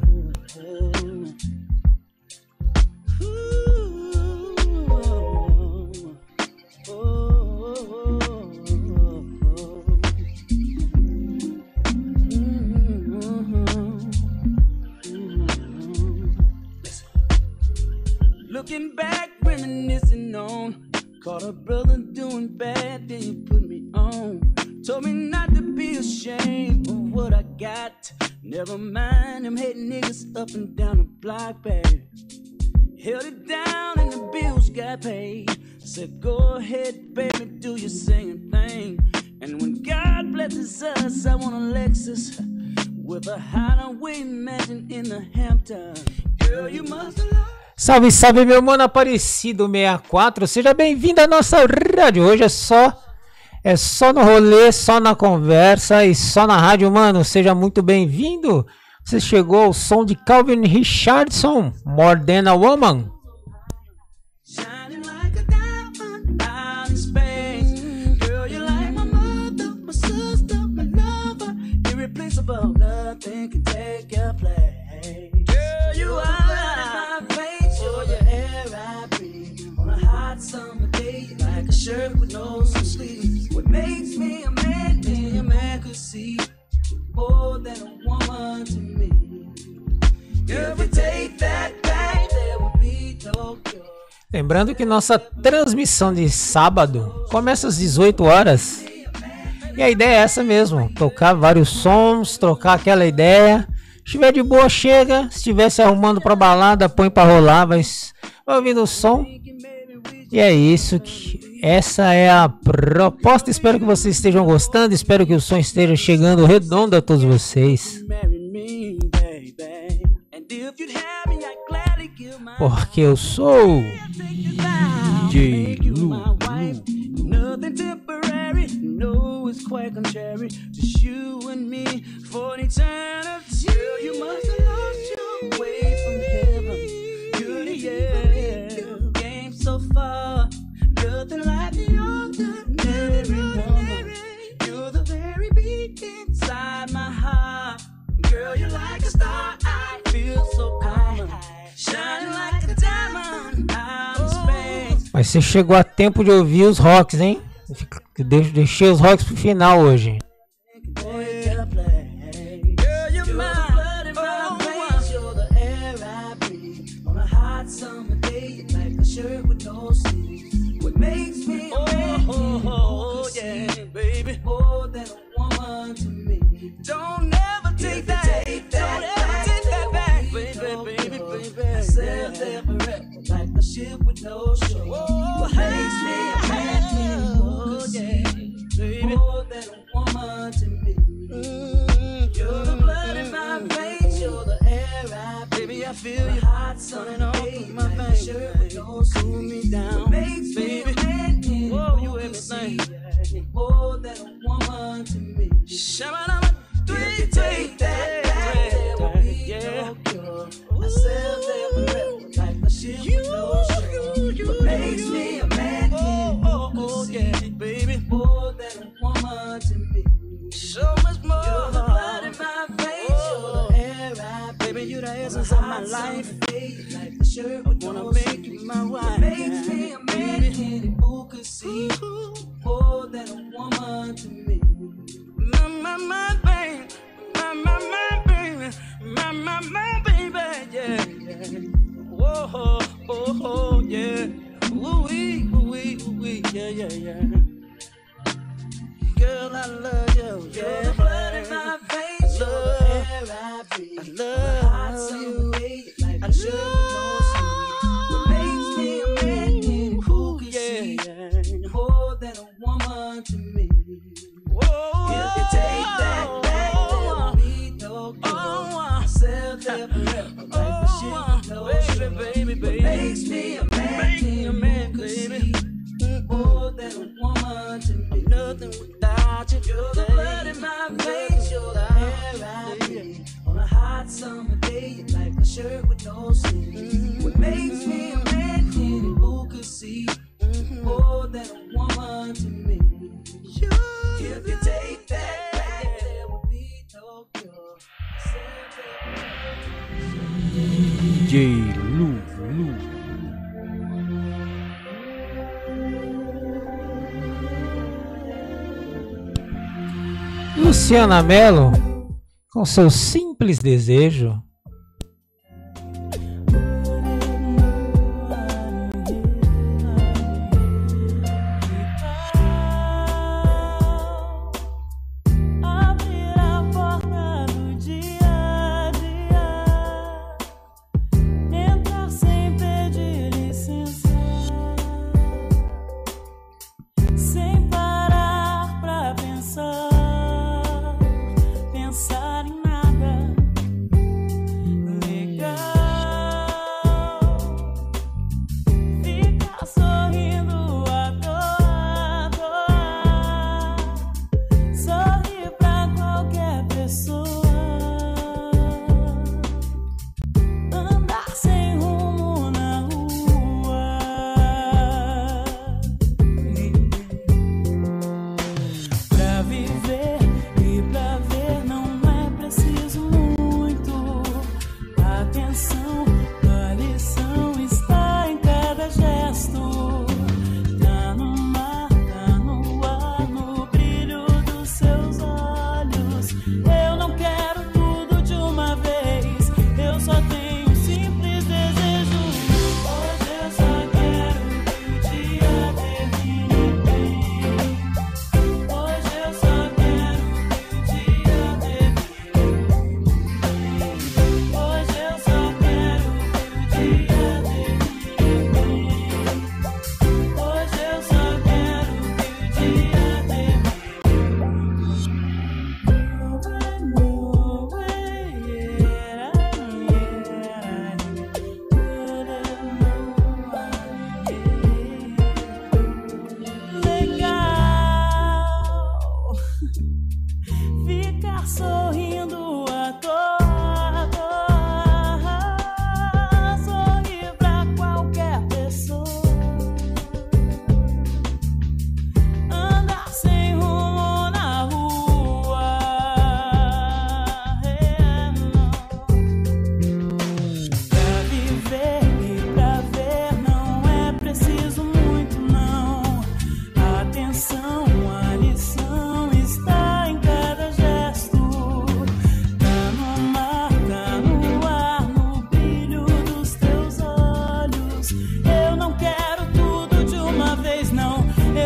Looking back, reminiscing on. Caught a brother doing bad, then you put me on. Told me not to be ashamed of what I got. Never mind them hating niggas up and down the block, baby. Held it down and the bills got paid. Said go ahead, baby, do your singing thing. And when God blesses us, I want a Lexus with a hideaway mansion in the Hamptons. Girl, you must have loved. Salve, salve, meu mano Aparecido sessenta e quatro. Seja bem-vindo à nossa rádio. Hoje é só é só no rolê, só na conversa e só na rádio, mano. Seja muito bem-vindo. Você chegou ao som de Calvin Richardson, More Than a Woman. Shining like a diamond out in space. Girl, you're like my mother, my sister, my lover. Irreplaceable, nothing can take your place. Girl, you are my face, you're your hair shirt with no sleeves. What makes me a man, me a man could see more than a woman to me. If you take that back, there will be no cure. Lembrando que nossa transmissão de sábado começa às dezoito horas. E a ideia é essa mesmo, tocar vários sons, trocar aquela ideia. Se estiver de boa, chega. Se estiver se arrumando pra balada, põe pra rolar, vai, vai ouvindo o som. E é isso, que essa é a proposta. Espero que vocês estejam gostando, espero que o som esteja chegando redondo a todos vocês. Porque eu sou D J Lu, Lu. Nothing temporary, no, it's quite contrary. Just you and me for eternity. You must have lost your way from heaven. You're the yeah, came so far. Nothing like the ordinary woman. You're the very beat inside my heart. Girl, you're like a star. I feel so common, shining like a diamond out in space. Mas você chegou a tempo de ouvir os rocks, hein? Deixei os rocks pro final hoje. Don't ever take that, don't ever take that back, baby, baby, baby. Sail there forever like a ship with no shore. What makes me a man, oh yeah, baby, more than a woman to me. You're the blood in my veins, you're the air I breathe. Baby, I feel your hot sun and all my veins. Cool me down, makes me a man, whoa, you everything, more than a woman to me. Shabba-dabba. Take, take that, that, there will be no cure. I sail there forever like a ship with no shore. What makes me a man, oh, oh, oh, yeah, baby, more than a woman to me. So much more. You're the blood in my veins, you're the air I breathe. Baby, you're the essence of my life. Like a shirt with wanna make you my wife. What makes me a man, who could see more than a woman to me. My, my, my baby, my, my, my baby, my, my, my baby, yeah, yeah. Whoa, oh, oh, yeah. Ooh wee, ooh wee, ooh wee, yeah, yeah, yeah. Girl, I love you, yeah. You're the blood in my veins, you're the air I breathe. I love you, like a sugar no sweet. What makes me a man who can see more than a woman to me. Whoa, if you take that back, there will be no cure. I sail there forever like a ship with no shore. Baby, baby, what makes me a man, make me a man, baby, more than a woman to me. I'm nothing without you. You're the blood in my veins, you're the air I breathe. On a hot summer day, you're like a shirt with no sleeves. What makes me a man, who could see more than a woman to me. If you take that back, there will be no cure. D J Lu, Lu. Luciana Mello, com seu simples desejo. Pensar em nada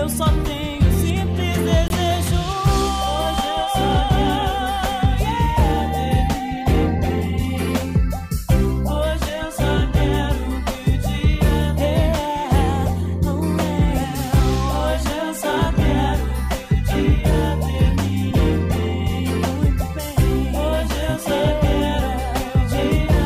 eu só tenho um simples desejo. Hoje eu só quero hoje eu só quero que o dia termine. Hoje eu só quero que o dia termine bem, muito bem. Hoje eu só quero que o dia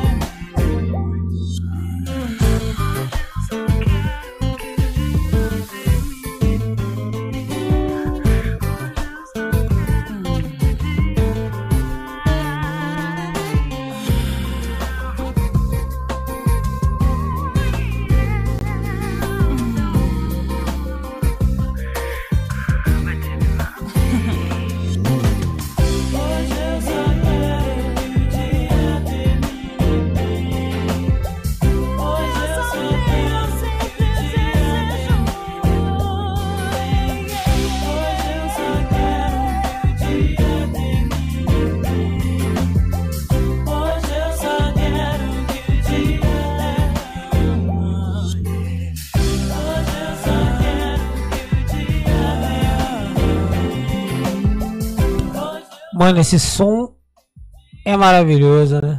Mano, esse som é maravilhoso, né?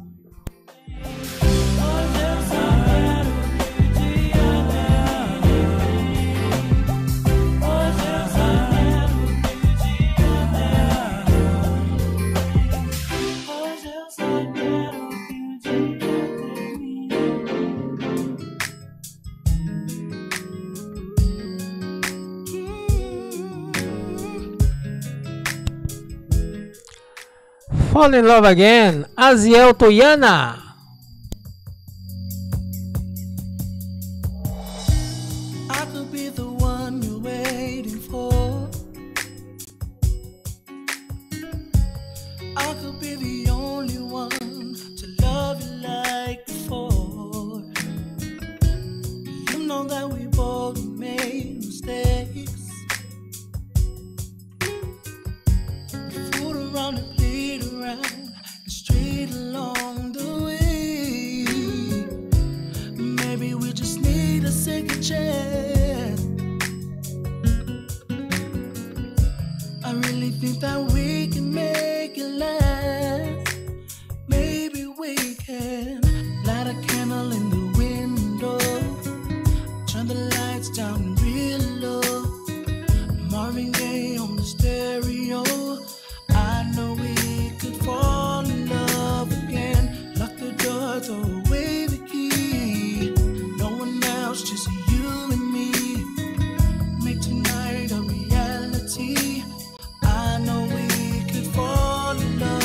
Fall in Love Again, Aziel Toyana. I could be the one you're waiting for. I could be the only one to love you like before. You know that we both made mistakes. We fooled around and played around and strayed along the way. Maybe we just need a second chance. I really think that we can make it last. Maybe we can light a candle in the window, turn the lights down real low, Marvin Gaye on the stereo. I know we could fall in love again. Lock the door, throw away the key. No one else, just you and me. Make tonight a reality. I know we could fall in love.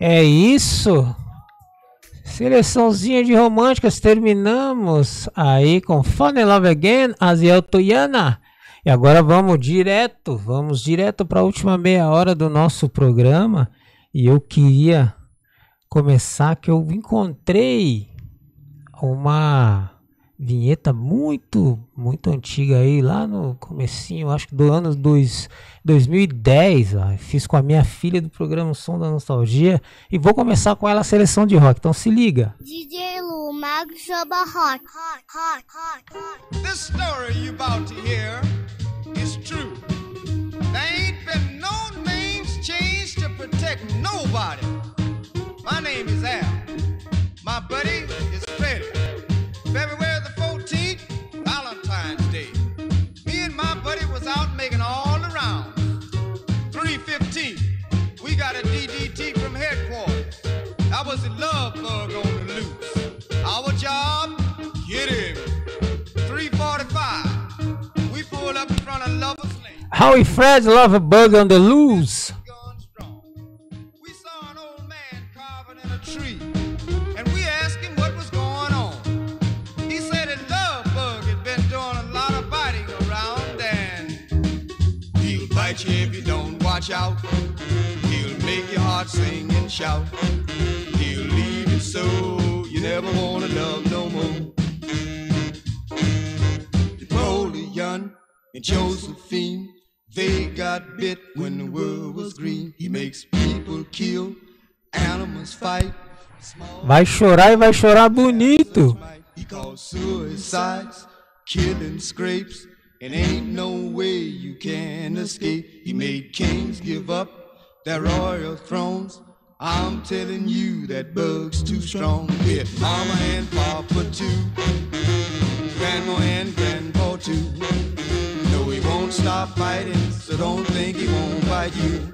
É isso. Seleçãozinha de românticas. Terminamos aí com Fall in Love Again, Aziel Toyana. E agora vamos direto, vamos direto para a última meia hora do nosso programa. E eu queria começar que eu encontrei uma vinheta muito, muito antiga aí, lá no comecinho, acho que do ano dois, dois mil e dez, ó. Fiz com a minha filha do programa Som da Nostalgia e vou começar com ela a seleção de rock, então se liga. D J Lu, Mag Shabba Rock, Rock, Rock, Rock, Rock. This story you about to hear is true. There ain't been no names changed to protect nobody. My name is Al. My buddy is Freddie. February the fourteenth, Valentine's Day. Me and my buddy was out making all the rounds. three fifteen, we got a D D T from headquarters. That was the love bug on the loose. Our job, get him. three forty-five, we pulled up in front of Lover's Lane. Howie Fred, Love Bug on the Loose. We saw an old man carving in a tree, and we asked him what was going on. He said a love bug had been doing a lot of biting around, and he'll bite you if you don't watch out. He'll make your heart sing and shout. He'll leave you so you never wanna love no more. Napoleon and Josephine, they got bit when the world was green. He makes people kill, animals fight. Vai chorar e vai chorar bonito. He calls suicides, killing scrapes, and ain't no way you can escape. He made kings give up their royal thrones. I'm telling you that bug's too strong. With mama and papa too, grandma and grandpa too. No, he won't stop fighting, so don't think he won't bite you.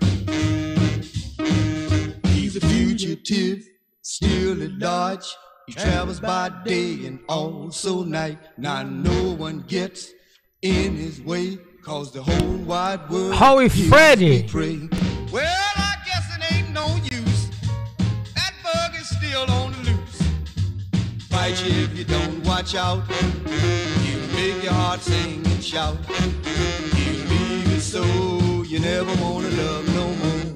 He's a fugitive, still at large. He travels by day and also night. Now no one gets in his way, cause the whole wide world Howie Freddy. Well, I guess it ain't no use. That bug is still on the loose. Bite you if you don't watch out. He'll make your heart sing and shout. He'll leave you so you never wanna love no more.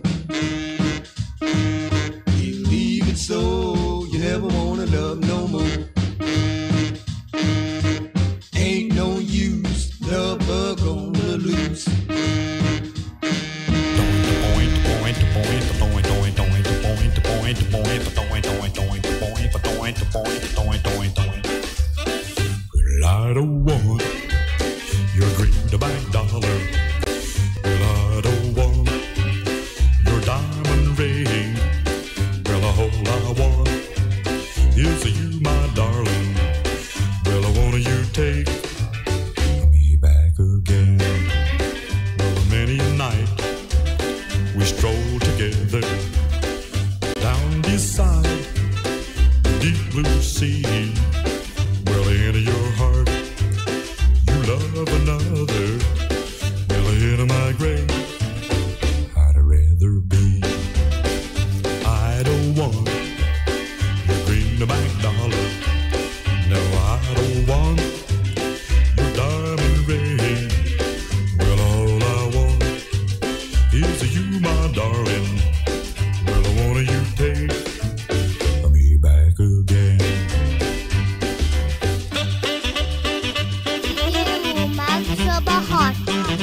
He'll leave it so you never wanna love no more. Ain't no use, love bug on the loose. Well, I don't want your greenback dollar. Well, I don't want your diamond ring. Well, all I want is you, my darling. Well, I want you take me back again. Well, many a night we stroll together down beside the deep blue sea. Well, in your heart you love another. Well, in my grave I'd rather be. I don't want your greenback dollar. No, I don't want your diamond ring. Well, all I want is you, my darling. Well, I want you take me back again. Mag Shabba Rock.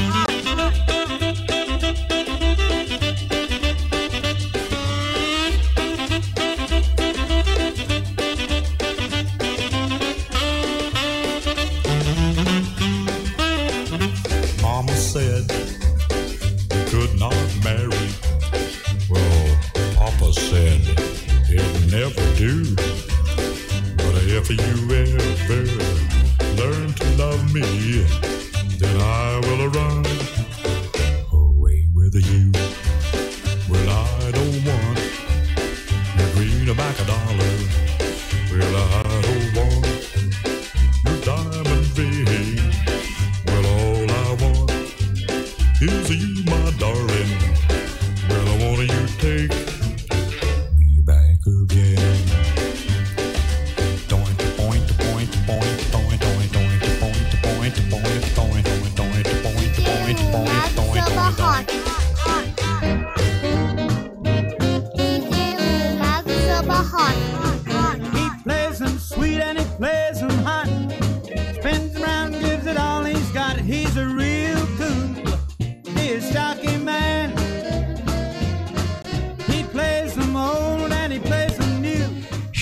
Mama said you could not marry. Well, Papa said it'd never do. But if you ever learn to love me, then I will run away with you. Well, I don't want your greenback dollar. Well, I don't want your diamond ring. Well, all I want is you, my darling. Well, I want you take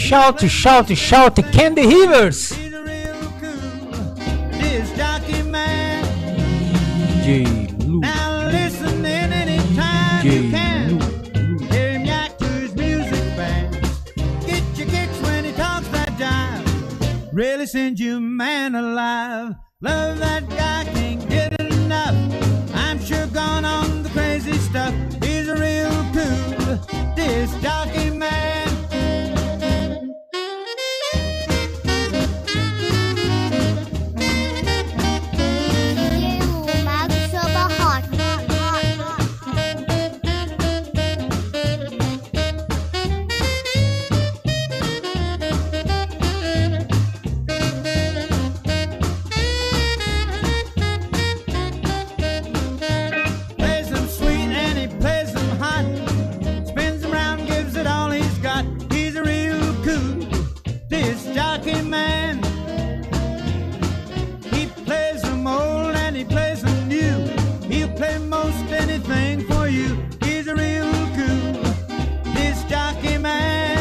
Shout, shout, shout, Candy Rivers. This jockey man. J. Lu. Now listen in any time J. you can. Lu. Hear him yak to his music band. Get your kicks when he talks that jive. Really sends you man alive. Love that guy, can't get enough. I'm sure gone on the crazy stuff. He's a real cool disc jockey man. Plays them sweet and he plays them hot. Spins them round, gives it all he's got. He's a real cool disc jockey man. He plays them old and he plays them new. He'll play most anything for you. He's a real cool disc jockey man.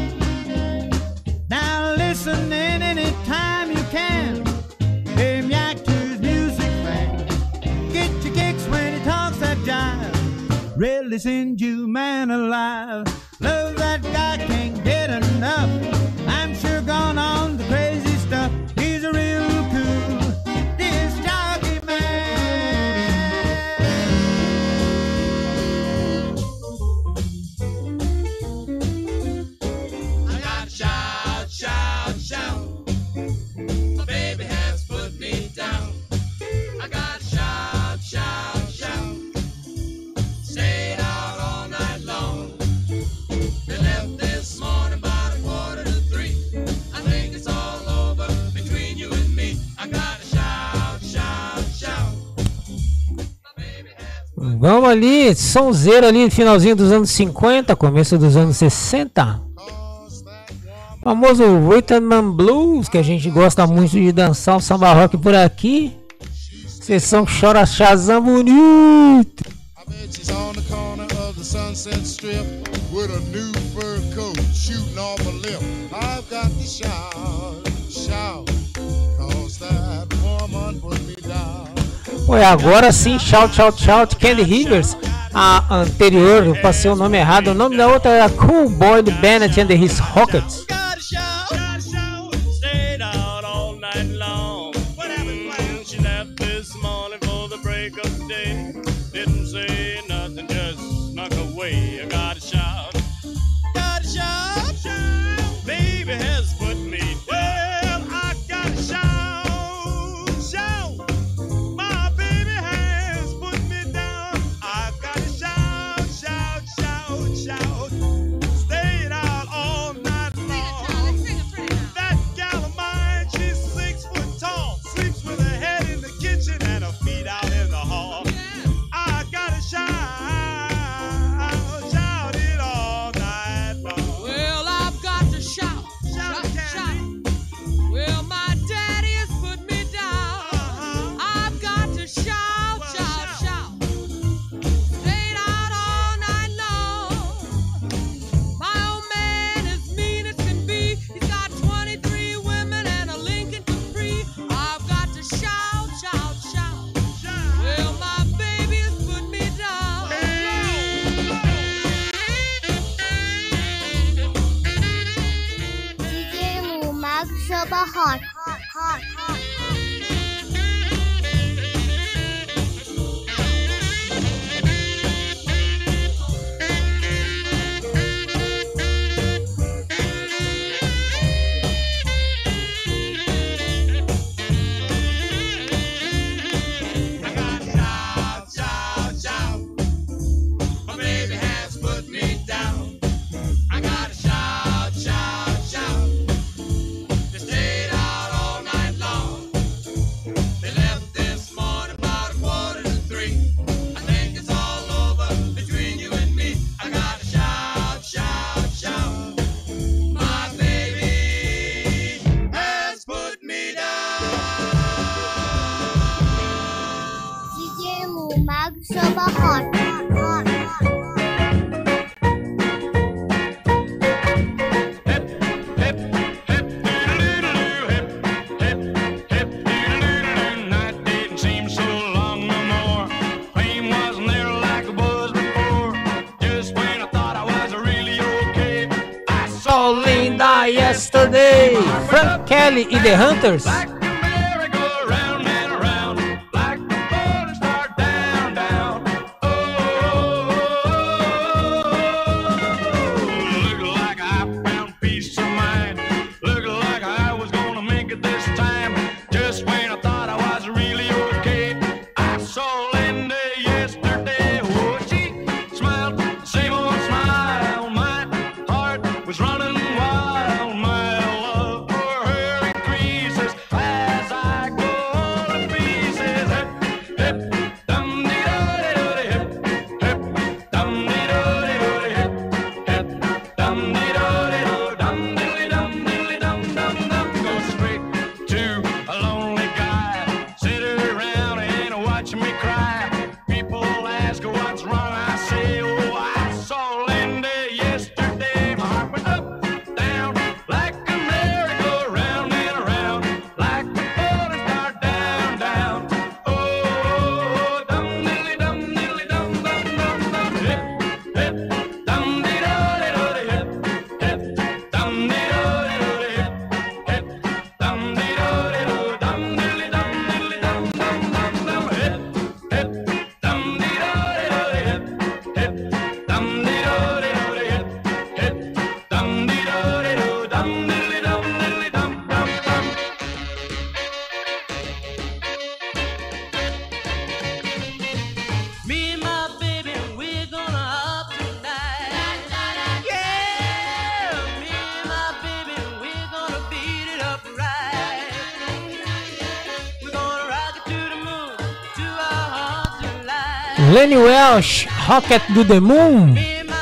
Now listen in any time you can. Hear him yak to his music fan. Get your kicks when he talks that jive. Really send you man alive. Love that guy, can't get enough. I'm sure gone on the crazy stuff. He's a real cool disc jockey I got shout, shout, shout. My baby has put me down. I got shout, shout, shout. Stayed out all night long. They left this morning about a quarter to three. I think it's all over between you and me. I got shout, shout, shout. Vamos ali, sonzeiro ali, finalzinho dos anos cinquenta, começo dos anos sessenta. Famoso Rhythm and Blues, que a gente gosta muito de dançar o samba rock por aqui. Sessão que chora Shazam bonito. She's on the corner of the Sunset Strip with a new fur coat shooting off a lip. I've got to shout, shout, cause that woman put me down. Ué, agora sim, shout, shout, shout, Candy Rivers. A anterior, eu passei o nome errado. O nome da outra era Cool Boy Bennett and His Rockets. Stayed out all night long. What happened, Clam? She left this morning for the break of day. Didn't say nothing, just snuck away. I gotta shout, gotta shout, shout. Baby has put me down. I gotta shout, shout. My baby has put me down. I gotta shout, shout, shout, shout. Stayed out all night long. That gal of mine, she's six foot tall. Sleeps with her head in the kitchen and her feet out in the hall. I gotta shout, shout it all night long. Well, I've got to shout, shout, shout. Well, my daddy has put me down. I've got to shout, shout, shout. Stayed out all night long. My old man is mean as can be. He's got twenty-three women and a Lincoln Capri. I've got to shout, shout, shout. Well, my baby has put me down. D J Lu Max Shabba Hot. Hot, hot, hot. Shout, shout, shout. My baby has put me down. I gotta shout, shout, shout. They stayed out all night long. They left this morning about a quarter to three. I think it's all over between you and me. I gotta shout, shout, shout. My baby has put me down. D J Lu Max Shabba Hot. Hot, hot, hot. Kelly e The Hunters. Lenny Welsh, Rocket to the Moon.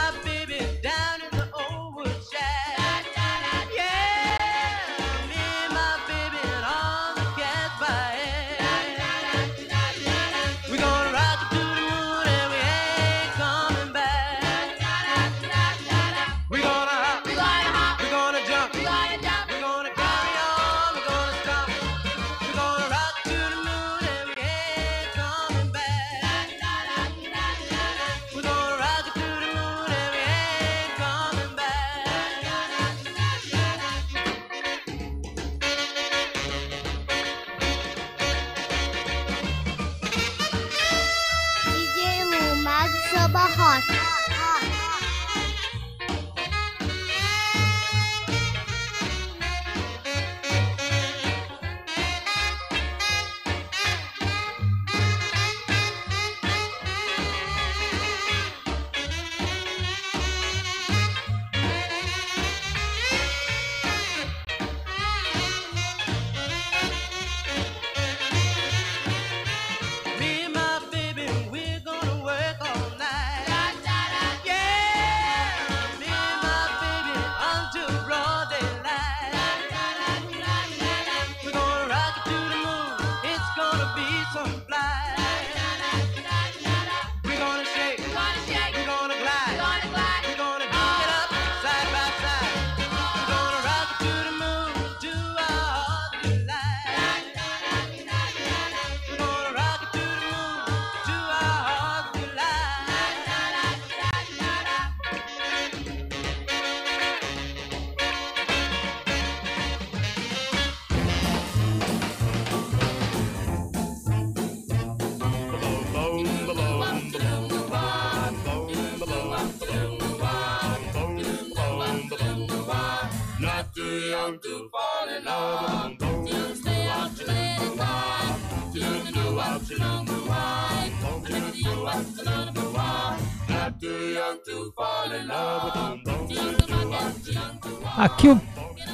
Aqui o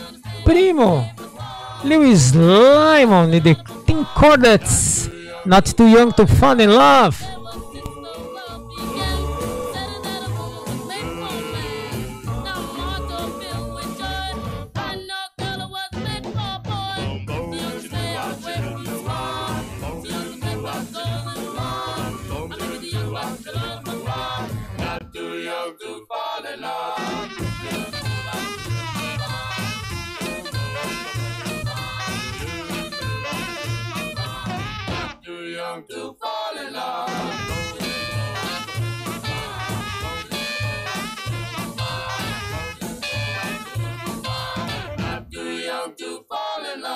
primo Lewis Lyman e The Tin Chordettes, Not Too Young to Fall in Love. To fall in love. Not too young to fall in love.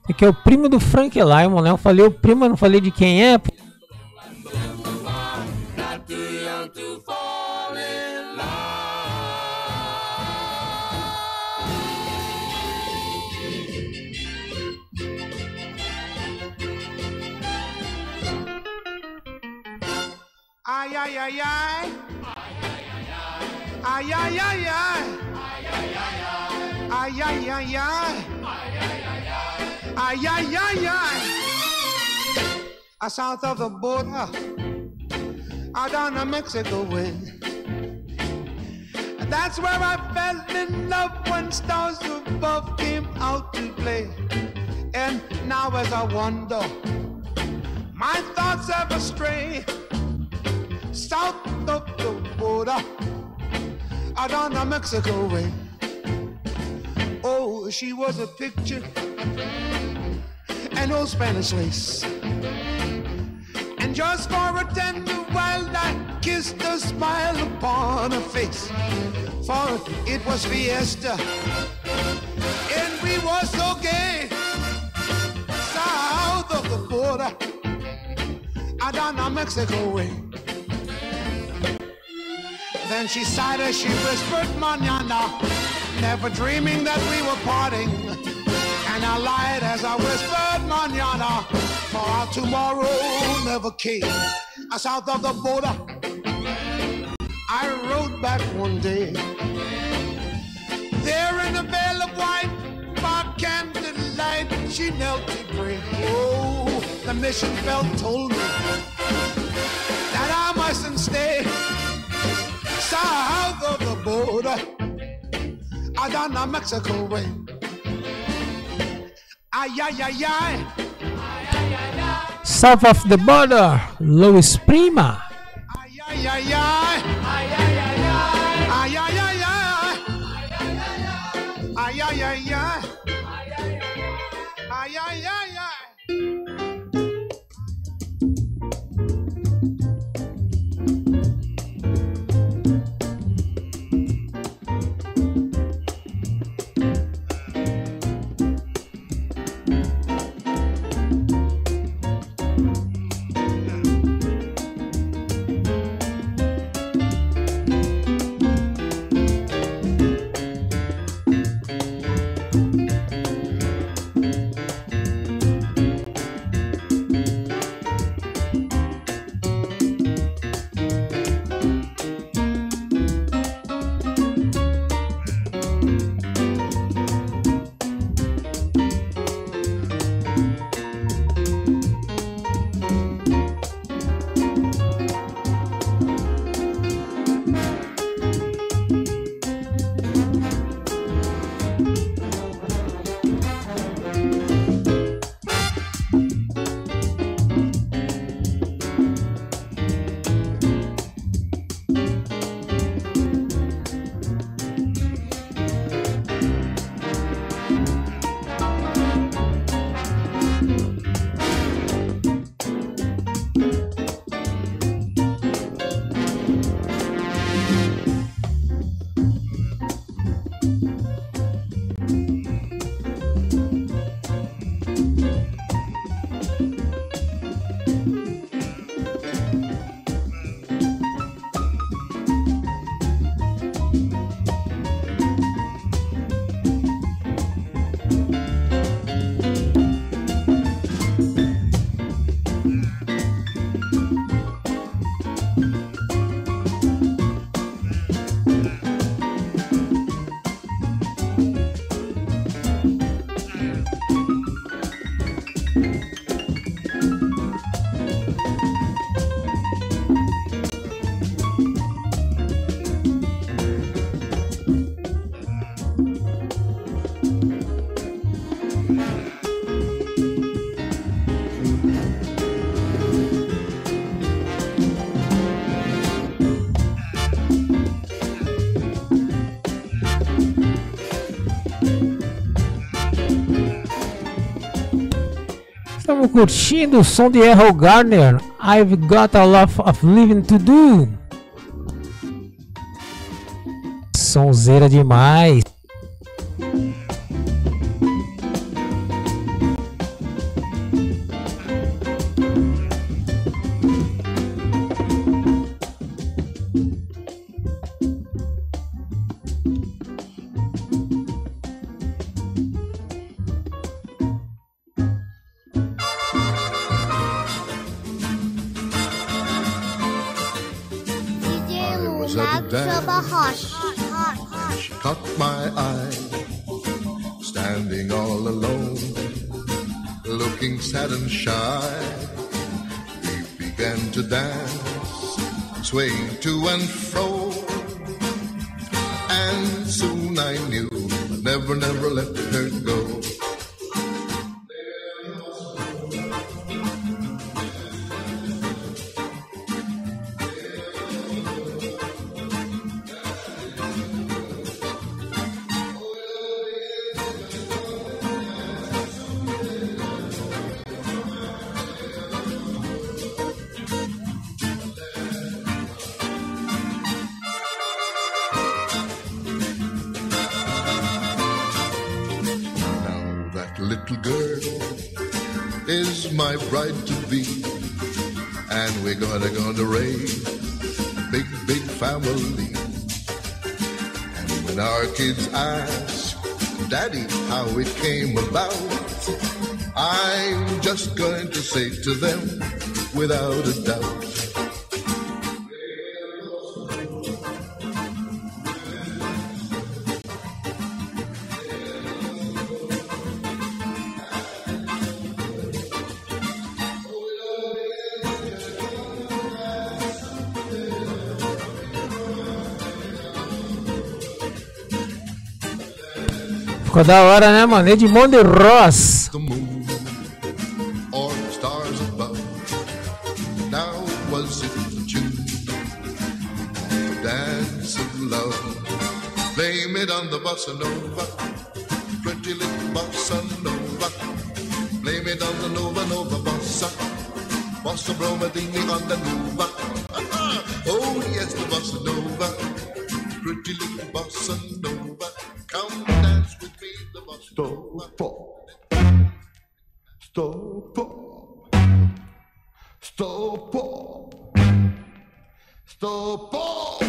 É que é o primo do Frank Lymon, né? Eu falei o primo, eu não falei de quem é. Ay, ay, ay, ay. Ay, ay, ay, ay. Ay, ay, ay, ay. Ay, ay, ay, ay. Uh, South of the border, uh, down to Mexico way. That's where I fell in love when stars above came out to play. And now as I wander, my thoughts ever stray. South of the border, uh, down to Mexico way. Oh, she was a picture, an old Spanish lace. And just for a tender while I kissed a smile upon her face. For it was fiesta, and we were so gay. South of the border, down to Mexico way. Then she sighed as she whispered, "Mañana," never dreaming that we were parting. And I lied as I whispered, "Mañana," for our tomorrow never came. South of the border, I rode back one day. There in a veil of white, by candlelight, she knelt to pray. Oh, the mission bell told me that I mustn't stay. South of the border, I down to Mexico way. Ay, ay, ay, ay. South of the border, Luis Prima. Ay, ay, ay, ay. Ay, ay, ay, ay. Ay, ay, ay, ay. Ay, ay, ay, ay. Ay, ay, ay, ay. Estamos curtindo o som de Errol Garner, I've Got a Lot of Living to Do. Sonzeira demais. Shabba hot, hot, hot. She caught my eye, standing all alone, looking sad and shy. We began to dance, swaying to and fro, and soon I knew I'd never, never let her go. Little girl is my bride to be, and we're gonna gonna raise a big big family. And when our kids ask Daddy how it came about, I'm just going to say to them without a doubt, ficou da hora, né, mano? Edmundo e Ross. the moon or the stars above. Now was it the tune of a dance of love? Blame it on the bossa nova, pretty little bossa nova. Blame it on the nova nova bossa, bossa bromadini on the nova. Oh yes, the bossa nova, pretty little bossa nova. Come dance with me, the bossa nova. Stop, stop, stop, stop.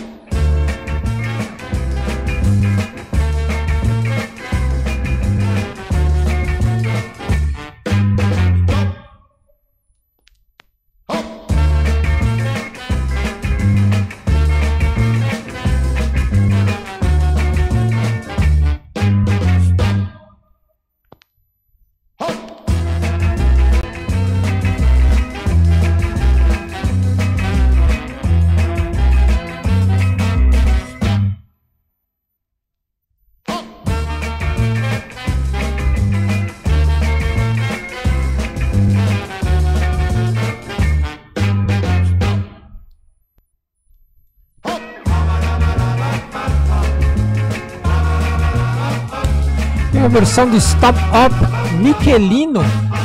Tem a versão de Stop Up Michelino.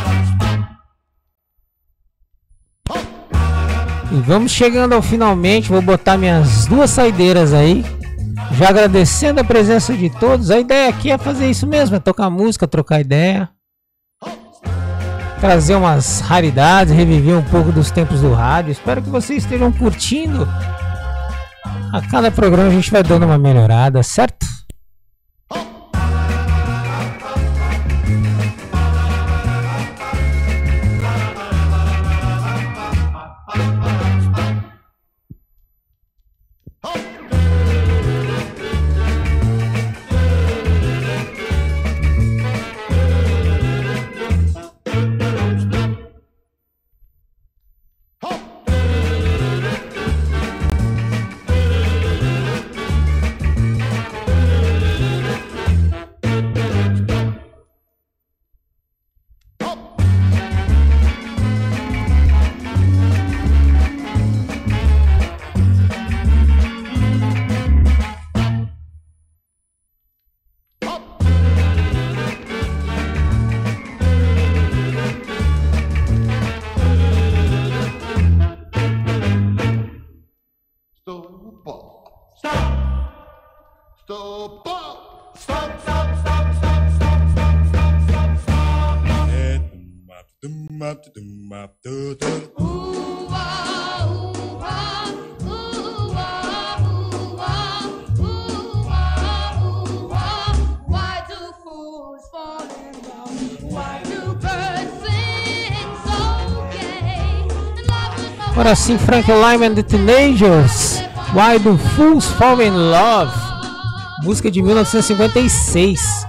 E vamos chegando ao finalmente. Vou botar minhas duas saideiras aí, já agradecendo a presença de todos. A ideia aqui é fazer isso mesmo, é tocar música, trocar ideia, trazer umas raridades, reviver um pouco dos tempos do rádio. Espero que vocês estejam curtindo. A cada programa a gente vai dando uma melhorada, certo? Agora sim, Frank Lyman and the Teenagers, Why Do Fools Fall in Love, música de mil novecentos e cinquenta e seis.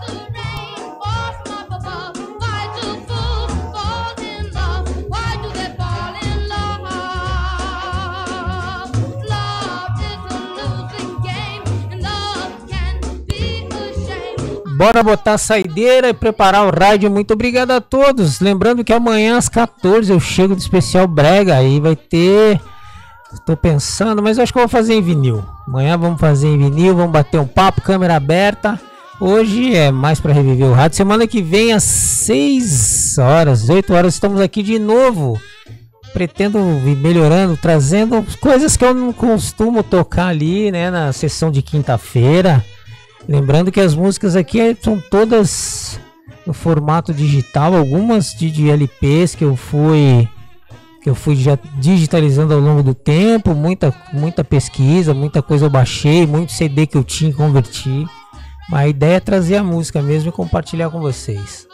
Bora botar a saideira e preparar o rádio. Muito obrigado a todos. Lembrando que amanhã às quatorze eu chego do especial Brega. Aí vai ter... Tô pensando, mas eu acho que eu vou fazer em vinil. Amanhã vamos fazer em vinil, vamos bater um papo, câmera aberta. Hoje é mais para reviver o rádio. Semana que vem às seis horas, oito horas estamos aqui de novo. Pretendo ir melhorando, trazendo coisas que eu não costumo tocar ali, né, na sessão de quinta-feira. Lembrando que as músicas aqui são todas no formato digital, algumas de, de L Ps que eu fui que eu fui já digitalizando ao longo do tempo, muita muita pesquisa, muita coisa eu baixei, muito C D que eu tinha e converti. Mas a ideia é trazer a música mesmo e compartilhar com vocês.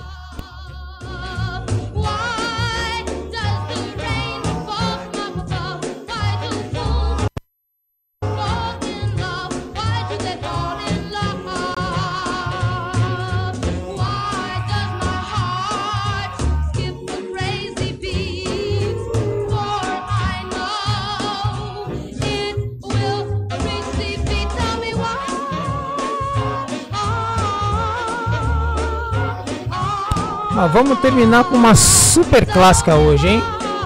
Mas vamos terminar com uma super clássica hoje, hein?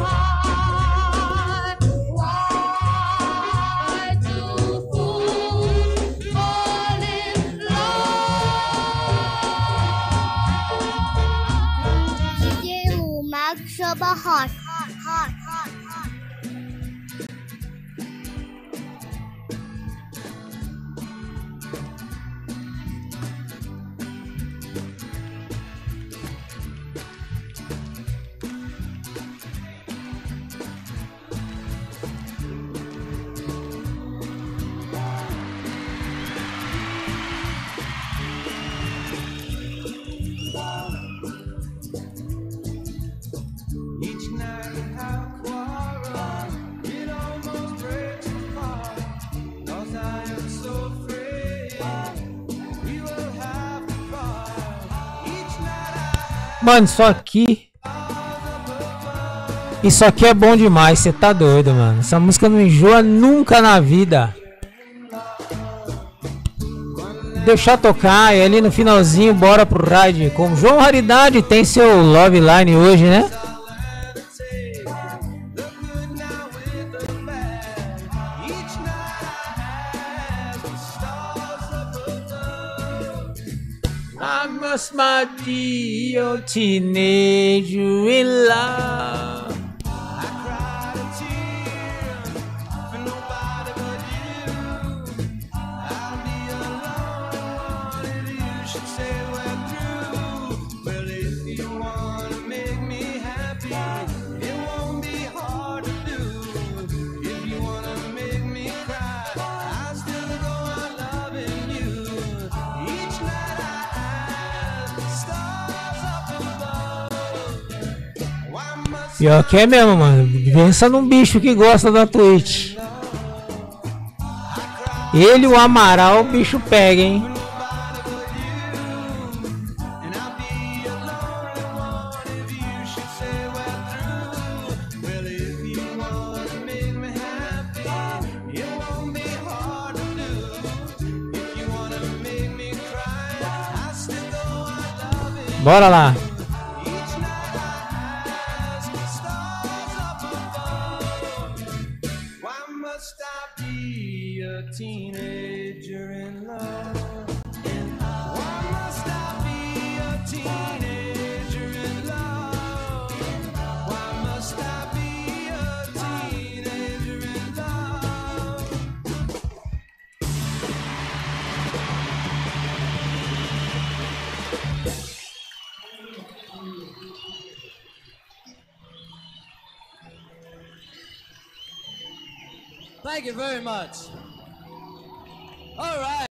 D J Lu, Mago Shaba Hot, hot, hot, hot, hot. Mano, isso aqui... Isso aqui é bom demais, você tá doido, mano. Essa música não enjoa nunca na vida. Deixar tocar e ali no finalzinho, bora pro ride. Como João Raridade tem seu Love Line hoje, né? I must be your teenager in love. Pior que é mesmo, mano. Pensa num bicho que gosta da Twitch. Ele, o Amaral, o bicho pega, hein? Bora lá. Thank you very much. All right.